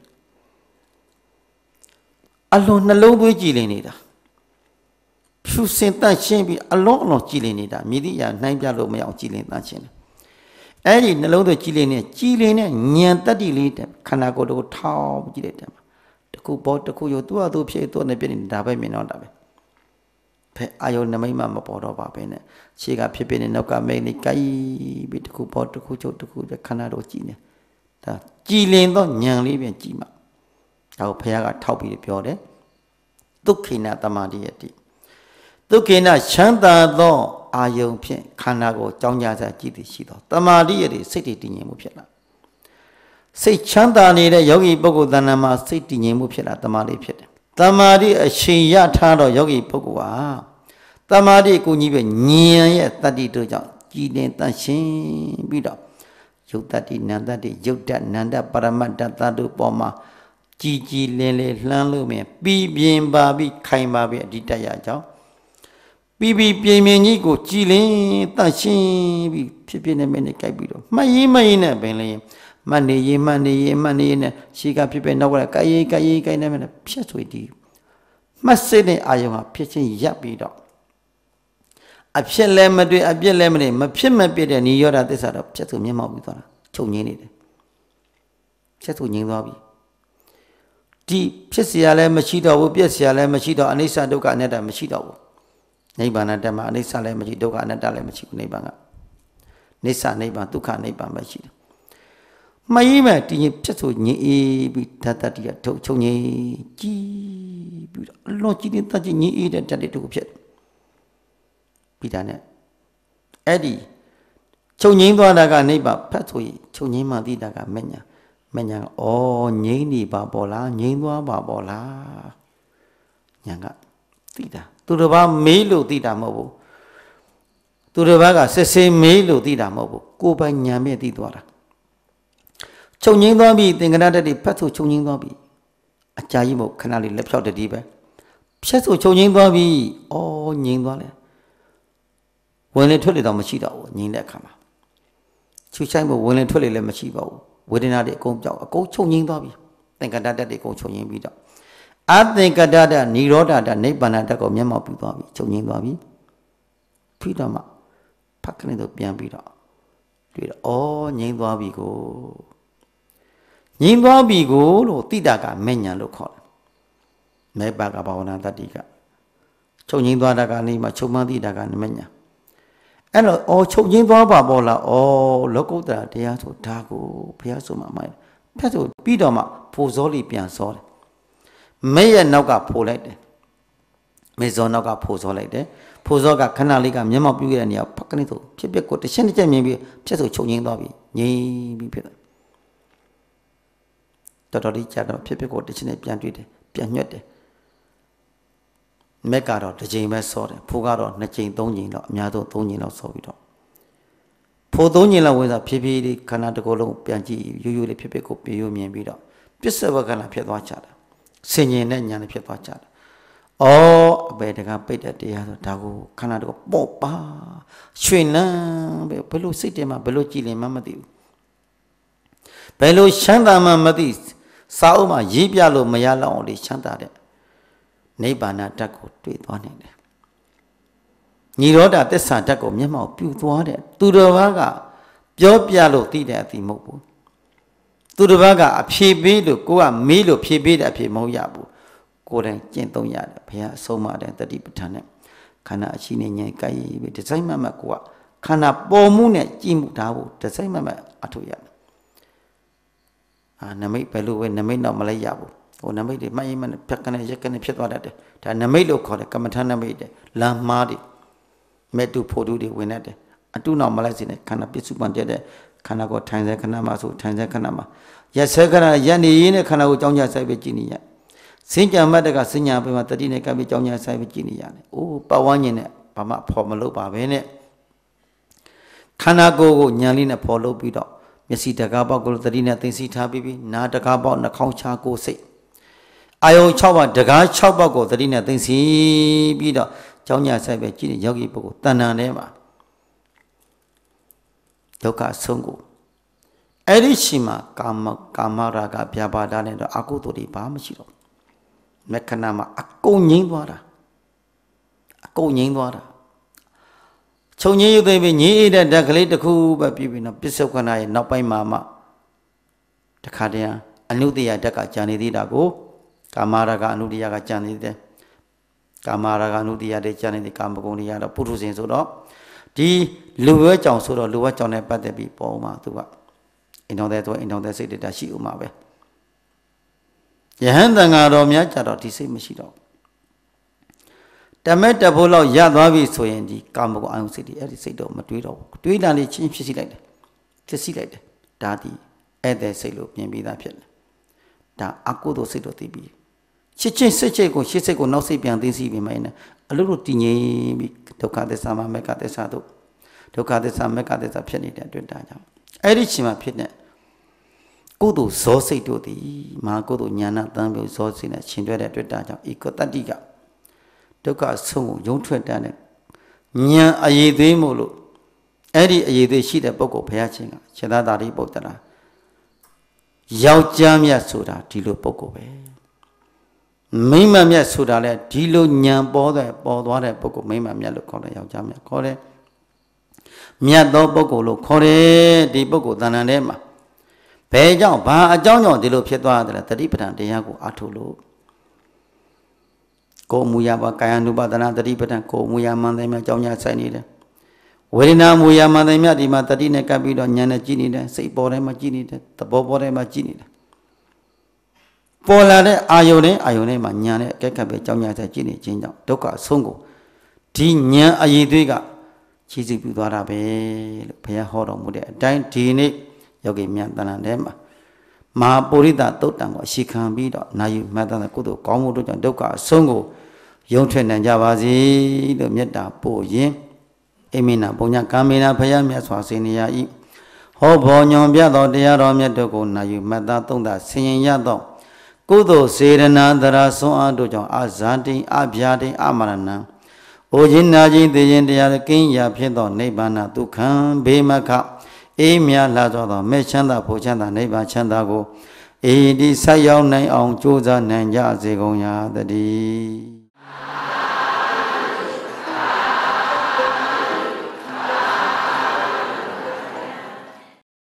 အလုံးနှလုံးသွေးကြည်လင်နေတာဖြူစင်တန့်ရှင်းပြီးအလုံးကြည်လင်နေတာမြည်သည့်အရာနှိုင်းပြလို့မရအောင်ကြည်လင်တန့်ရှင်းတယ်အဲ့ဒီနှလုံးသွေးကြည်လင်နဲ့ဉာဏ်တတ္တိလေးတဲ့ခန္ဓာကိုယ်ကိုထောင်းကြည့်လိုက်တယ်တခုပေါ်တခုရောသူ့ဟာသူဖြစ်တော့နေပြနေတာပဲမြင်တော့တာပဲဖဲအာယုန်နမိတ်မှမပေါ်တော့ပါပဲနဲ့ခြေကဖြစ်နေနောက်ကမိတ်နေကြိုက်ပြီးတခုပေါ်တခုချုပ်တခုခန္ဓာတော့ကြည်နေဒါကြည်လင်တော့ဉာဏ်လေးပြန်ကြည်မှဒါကိုဘုရားကထောက်ပြီးပြောတယ်ဒုက္ခိနတမာတိယတိဒုက္ခိနချမ်းသာသောအာယုန်ဖြင့်ခန္ဓာကိုကြောင်းကြစားကြည့်သိရှိသောတမာတိယတိစိတ်တည်ငြိမ်မှုဖြစ်လာစိတ်ချမ်းသာနေတဲ့ယောဂီပုဂ္ဂိုလ်တဏ္ဍာမှာစိတ်တည်ငြိမ်မှုဖြစ်လာတမာတိဖြစ်တယ်တမာတိအရှင်ရထားတော့ယောဂီပုဂ္ဂိုလ်ဟာတမာတိကိုကြီးပဲဉာဏ်ရဲ့တတ္တိတို့ကြောင့်ကြည်လင်တန့်ရှင်းပြီးတော့ယုတ်တတ္တိနန္တတ္တိယုတ်တနန္တပရမတ္တသတ္တုပေါ်မှာကြည်လင်းလှမ်းလို့မြင်ပြီးပြင်းပါပြီးခိုင်ပါပြီးအဓိတရကြောင့်ပြီးပြင်းကြီးကိုကြည်လင်းတန့်ရှင်းပြီးဖြစ်နေမင်းနဲ့ကြိုက်ပြီးတော့မှတ်ရင်နဲ့ပင်လင်းမှတ်နေရင်နဲ့ရှိကဖြစ်နောက်ကကြိုက်နေမင်းဖြတ်ဆွေးတည်မှတ်စိတ်နဲ့အာယုံဟာဖြစ်ချင်းရပ်ပြီးတော့အဖြစ်လည်းမတွေ့အပြစ်လည်းမနေမဖြစ်မပြတဲ့နိရောဓသစ္စာတော့ဖြတ်ဆွေးမျက်မှောက်ပြီးသွားတာချုပ်ငင်းနေတယ်ဖြတ်ဆွေးငင်းသွားပြီဒီဖြစ်เสียလည်းမရှိတော့ဘူးပြည့်เสียလည်းမရှိတော့အနိစ္စဒုက္ခအနတ္တမရှိတော့ဘူးနိဗ္ဗာန်တတ်မှာအနိစ္စလည်းမရှိဒုက္ခအနတ္တလည်းမရှိဘူးနိဗ္ဗာန်ကနိစ္စနိဗ္ဗာန်ဒုက္ခနိဗ္ဗာန်ပဲရှိတယ်မယိမဲ့တည်ငြိမ်ဖြစ်ဆိုငြိမ်အေးပြီးဓာတ်တတိယထုတ်ချုပ်ငြိမ်ကြည်ပြီးတော့အလွန်ကြည်တဲ့တတ်ငြိမ်အေးတဲ့ဓာတ်တွေတစ်ခုဖြစ်ပြီးတာနဲ့အဲ့ဒီချုပ်ငြိမ်သွားတာကနိဗ္ဗာန်ဖတ်ဆိုရင်ချုပ်ငြိမ်မှသိတာကမညာမညာဩငြိမ့်နေပါပေါ်လားငြိမ့်သွားပါပေါ်လားညာကသိတာသူတစ်ပါးမေးလို့သိတာမဟုတ်ဘူးသူတစ်ပါးကစစ်စစ်မေးလို့သိတာမဟုတ်ဘူးကိုယ်ပိုင်ညာမဲ့သိသွားတာချုပ်ငြိမ်းသွားပြီသင်္ကနာတတိဖတ်ဆိုချုပ်ငြိမ်းသွားပြီအကြာကြီးမဟုတ်ခဏလေးလက်ဖြောက်တတိပဲဖြတ်ဆိုချုပ်ငြိမ်းသွားပြီဩငြိမ်းသွားလဲဝင်လေထွက်လေတော့မရှိတော့ဘူးငြိမ်းတဲ့အခါမှာချူချိုင်းဖို့ဝင်လေထွက်လေလည်းမရှိပါဘူးဝေဒနာတွေအကုန်ပြောက်အကုန်ချုပ်ငြိမ်းသွားပြီသင်္ကတတ္တတွေအကုန်ချုပ်ငြိမ်းပြီးတော့အသင်္ကတတ္တនិရောဓတနိဗ္ဗာန်တတ်ကိုမျက်မှောက်ပြီးသွားပြီချုပ်ငြိမ်းသွားပြီပြီးတော့မှဖတ်ကနေတော့ပြန်ပြီးတော့တွေ့တော့ငြိမ်းသွားပြီကိုငြိမ်းသွားပြီကိုလို့တိတာကမဲ့ညာလို့ခေါ်တယ်မဲ့ပါကဘာဝနာတတိကချုပ်ငြိမ်းသွားတာကနေမှချုပ်မှန်းတိတာကမဲ့ညာအဲ့တော့ချုပ်ငြိမ်းသွားပါပေါ့လားလောကုတ္တရာတရားဆိုဒါကိုဘုရားဆိုမှမိုက်ဖက်ဆိုပြီးတော့မှဖိုစောလေးပြန်စောတယ်မဲ့ရဲ့နောက်ကဖိုလိုက်တယ်မေဇောနောက်ကဖိုစောလိုက်တယ်ဖိုစောကခဏလေးကမျက်မှောက်ပြုခဲ့တဲ့နေရာဖက်ကနေဆိုဖြစ်ဖြစ်ကိုတစ်ချက်တစ်ချက်မြင်ပြီးဖြစ်ဆိုချုပ်ငြိမ်းသွားပြီငြိမ်းပြီးဖြစ်တယ်တော်တော်လေးကြာတော့ဖြစ်ဖြစ်ကိုတစ်ချက်နဲ့ပြန်တွေ့တယ်ပြန်ညွတ်တယ်မက်ကတော့တစ်ချိန်ပဲစောတယ်ဖိုးကတော့2ချိန်3ချိန်တော့အများဆုံး3ချိန်လောက်စောပြီးတော့ဖိုး3ချိန်လောက်ဝင်စားဖြည်းဖြည်းလေးခန္ဓာတစ်ခုလုံးပြန်ကြည့်ရိုးရိုးလေးဖြစ်ဖြစ်ကိုပြေရိုးမြင်ပြီးတော့ပစ္စဝကနာဖြစ်သွားကြတာဆင်ញင်တဲ့ညာနဲ့ဖြစ်သွားကြတာအပေတကပိတ်တဲ့တရားဆိုဒါကိုခန္ဓာတစ်ခုပေါ့ပါရွှင်လန်းပဲဘယ်လိုစိတ်ထဲမှာဘယ်လိုကြည်လင်မှမသိဘူးဘယ်လိုချမ်းသာမှမသိစာအုပ်မှာရေးပြလို့မရလောက်အောင်လေးချမ်းသာတဲ့နိဗ္ဗာန်ဓာတ်ကိုတွေ့သွားနိုင်တယ်ညီရောဓသစ္စာဓာတ်ကိုမျက်မှောက်ပြုသွားတဲ့သူတော်ဘာကပြောပြလို့သိတဲ့အသိမဟုတ်ဘူးသူတော်ဘာကအဖြေပေးလို့ကိုကမေးလို့ဖြေပေးတဲ့အဖြေမဟုတ်ရဘူးကိုယ်တိုင်ကျင့်သုံးရတယ်ဘုရားအဆုံးအမတဲ့တတိပဋ္ဌာန်နဲ့ခန္ဓာအရှိနေငြိမ်ကြိုက်ပြီးဒီဇိုင်းမမကိုကခန္ဓာပေါ်မှုနဲ့ကြည်မှုဒါကိုဒီဇိုင်းမမအထုတ်ရတယ်နမိတ်ဘယ်လိုပဲနမိတ်တော့မလိုက်ရဘူးဟိုနမိတ်တွေမှတ်ရင်မှဖြတ်ကနေရက်ကနေဖြစ်သွားတတ်တယ်ဒါနမိတ်လို့ခေါ်တယ်ကမ္မထာနမိတ်တယ်လမ်းမားတွေမေတ္တုဖို့တုတွေဝင်တတ်တယ်အတုနောက်မလိုက်စေနဲ့ခန္ဓာပစ္စုပန်တဲ့ခန္ဓာကိုထိုင်စေခဏမှာဆိုထိုင်စေခဏမှာရက်စေခဏရက်နေရင်းနဲ့ခန္ဓာကိုကြောင်းကြဆိုင်ပဲကြည်နေရစဉ္ကြံမတ်တကစဉ္ညာပဲမှာတတိနဲ့ကပ်ပြီးကြောင်းကြဆိုင်ပဲကြည်နေရတယ်အိုးပတ်ဝန်းကျင်နဲ့ဘာမှဖော်မလို့ပါပဲနဲ့ခန္ဓာကိုယ်ကိုညာလေးနဲ့ဖော်လို့ပြီးတော့မျက်စိတကားပေါက်ကိုတတိနဲ့သိသိထားပြီးနားတကားပေါက်နှာခေါင်းချာကိုစိတ်အာယုံ6ပါးတကား6ပေါက်ကိုတတိနဲ့သိသိပြီးတော့ကြောင်းညာဆိုင်ပဲကြည့်တဲ့ယောဂီပုဂ္ဂိုလ်တဏ္ဍာထဲမှာဒုက္ခဆုံးကိုအဲ့ဒီရှိမှာကာမရာဂဗျာပါဒနဲ့တော့အကုသိုလ်တွေဘာမှမရှိတော့မက္ခဏာမှာအကုန်ငြိမ်းသွားတာအကုန်ငြိမ်းသွားတာခြုံငြိမ်းရုပ်သိမ်းပြီးငြိမ်းတဲ့ဓာတ်ကလေးတစ်ခုပဲပြီးပြီးတော့ပစ္စုခဏရဲ့နောက်ပိုင်းမှာမှတခါတည်းအနုတ္တယဓာတ်ကကြာနေသေးတာကိုကာမရာဂအနုတ္တယကကြာနေတယ်ကာမရာဂအနုတ္တယတွေကြာနေတဲ့ကာမဂုဏ်တွေကတော့ပုထုဇဉ်ဆိုတော့ဒီလူဝဲကြောင်ဆိုတော့လူဝဲကြောင်နဲ့ပတ်သက်ပြီးပေါ်မှာသူကအိမ်တော်တဲ့ဆိုအိမ်တော်တဲ့စိတ်တွေရှိဥမှာပဲယဟန်တန်ဃာတော်များကြတော့ဒီစိတ်မရှိတော့တမက်တဖို့လောက်ရသွားပြီဆိုရင်ဒီကာမဂုဏ်အာယုစိတ်တွေအဲ့ဒီစိတ်တော့မတွေးတော့ဘူးတွေးလာနေချင်းဖြစ်စီလိုက်တယ်ဖြစ်စီလိုက်တယ်ဒါဒီဧည့်သည်စိတ်လို့ပြင်ပြီးသားဖြစ်တယ်ဒါအကုသိုလ်စိတ်တော့သိပြီးရှစ်ချင်းစိတ်ချိတ်ကိုရှစ်စိတ်ကိုနောက်စိတ်ပြန်သိစီပြီးမှန်းအလိုလိုတည်ငြိမ်ပြီးဒုက္ခသစ္စာမှာမေက္ခသစ္စာတို့ဒုက္ခသစ္စာမေက္ခသစ္စာဖြစ်နေတဲ့အတွက်ဒါကြောင့်အဲ့ဒီချိန်မှာဖြစ်တဲ့ကုသိုလ်ဇောစိတ်တို့သည်မဟာကုသိုလ်ဉာဏတန်ပြုဇောစိတ်နဲ့ရှင်တွဲတဲ့အတွက်ဒါကြောင့်ဧကတတ္တိကဒုက္ခဆုံးကိုယုံထွက်တတ်တဲ့ဉာဏ်အရေးသေးမို့လို့အဲ့ဒီအရေးသေးရှိတဲ့ပုဂ္ဂိုလ်ဘုရားရှင်ကခြေသားတာရိပုတ္တရာယောက်ျားမြတ်ဆိုတာဒီလိုပုဂ္ဂိုလ်ပဲမိမမြတ်ဆိုတာလဲဒီလိုဉာဏ်ပေါ်သွားတဲ့ပုဂ္ဂိုလ်မိမမြတ်လို့ခေါ်တယ်ယောက်ျားမြတ်ခေါ်တယ်မြတ်သောပုဂ္ဂိုလ်လို့ခေါ်တယ်ဒီပုဂ္ဂိုလ်တဏ္ဍာထဲမှာဘယ်ကြောင့်ဘာအကြောင်းကြောင့်ဒီလိုဖြစ်သွားတယ်လဲတတိပဋ္ဌာန်တရားကိုအထုလို့ကိုယ်မူရပါကာယ ानु ပါဒနာတတိပဋ္ဌာန်ကိုယ်မူရမှန်တယ်မြတ်အကြောင်းညာဆိုင်နေတယ်ဝေဒနာမူရမှန်တယ်မြတ်ဒီမှာတတိနဲ့ကပ်ပြီးတော့ဉာဏ်နဲ့ကြည့်နေတယ်စိတ်ပေါ်ထဲမှာကြည့်နေတယ်သဘောပေါ်ထဲမှာကြည့်နေတယ်ပေါ်လာတဲ့အာယုန်နဲ့မှာဉာဏ်နဲ့အကဲခတ်ပဲအကြောင်းညာဆိုင်ကြည့်နေခြင်းကြောင့်ဒုက္ခအဆုံးကိုဒီဉာဏ်အရေးသွေးကခြေစီပြုသွားတာပဲလို့ဘုရားဟောတော်မူတဲ့အတိုင်းဒီနေ့ယောဂီမြတ်တဏ္ဍာထဲမှာမဟာပုရိသသုတ်တံကိုအရှိခံပြီးတော့နာယူမှတ်တဲ့ကုသိုလ်ကောင်းမှုတို့ကြောင့်ဒုက္ခအဆုံးကိုယုံထွက်နိုင်ကြပါစေလို့မေတ္တာပို့ရင်အိမိနာပုညကာမေနာဘုရားမြတ်စွာစေနေရ၏ဟောဘောညွန်ပြသောတရားတော်မြတ်တို့ကိုနာယူမှတ်သားသုံးသဆင်ရင်ရသောကုသိုလ်စေရနာသရာဆွမ်းအားတို့ကြောင့်အာဇာတိအဗျာတိအမရဏံအိုခြင်းနာခြင်းသိခြင်းတရားကင်းရာဖြစ်သောနိဗ္ဗာန်ဒုက္ခံဘေမခအေးမြလာသောမဲ့ချမ်းသာဖို့ချမ်းသာနိဗ္ဗာန်ချမ်းသာကိုအေဒီဆက်ရောက်နိုင်အောင်ကြိုးစားနိုင်ကြစေကုန်ရာတည်း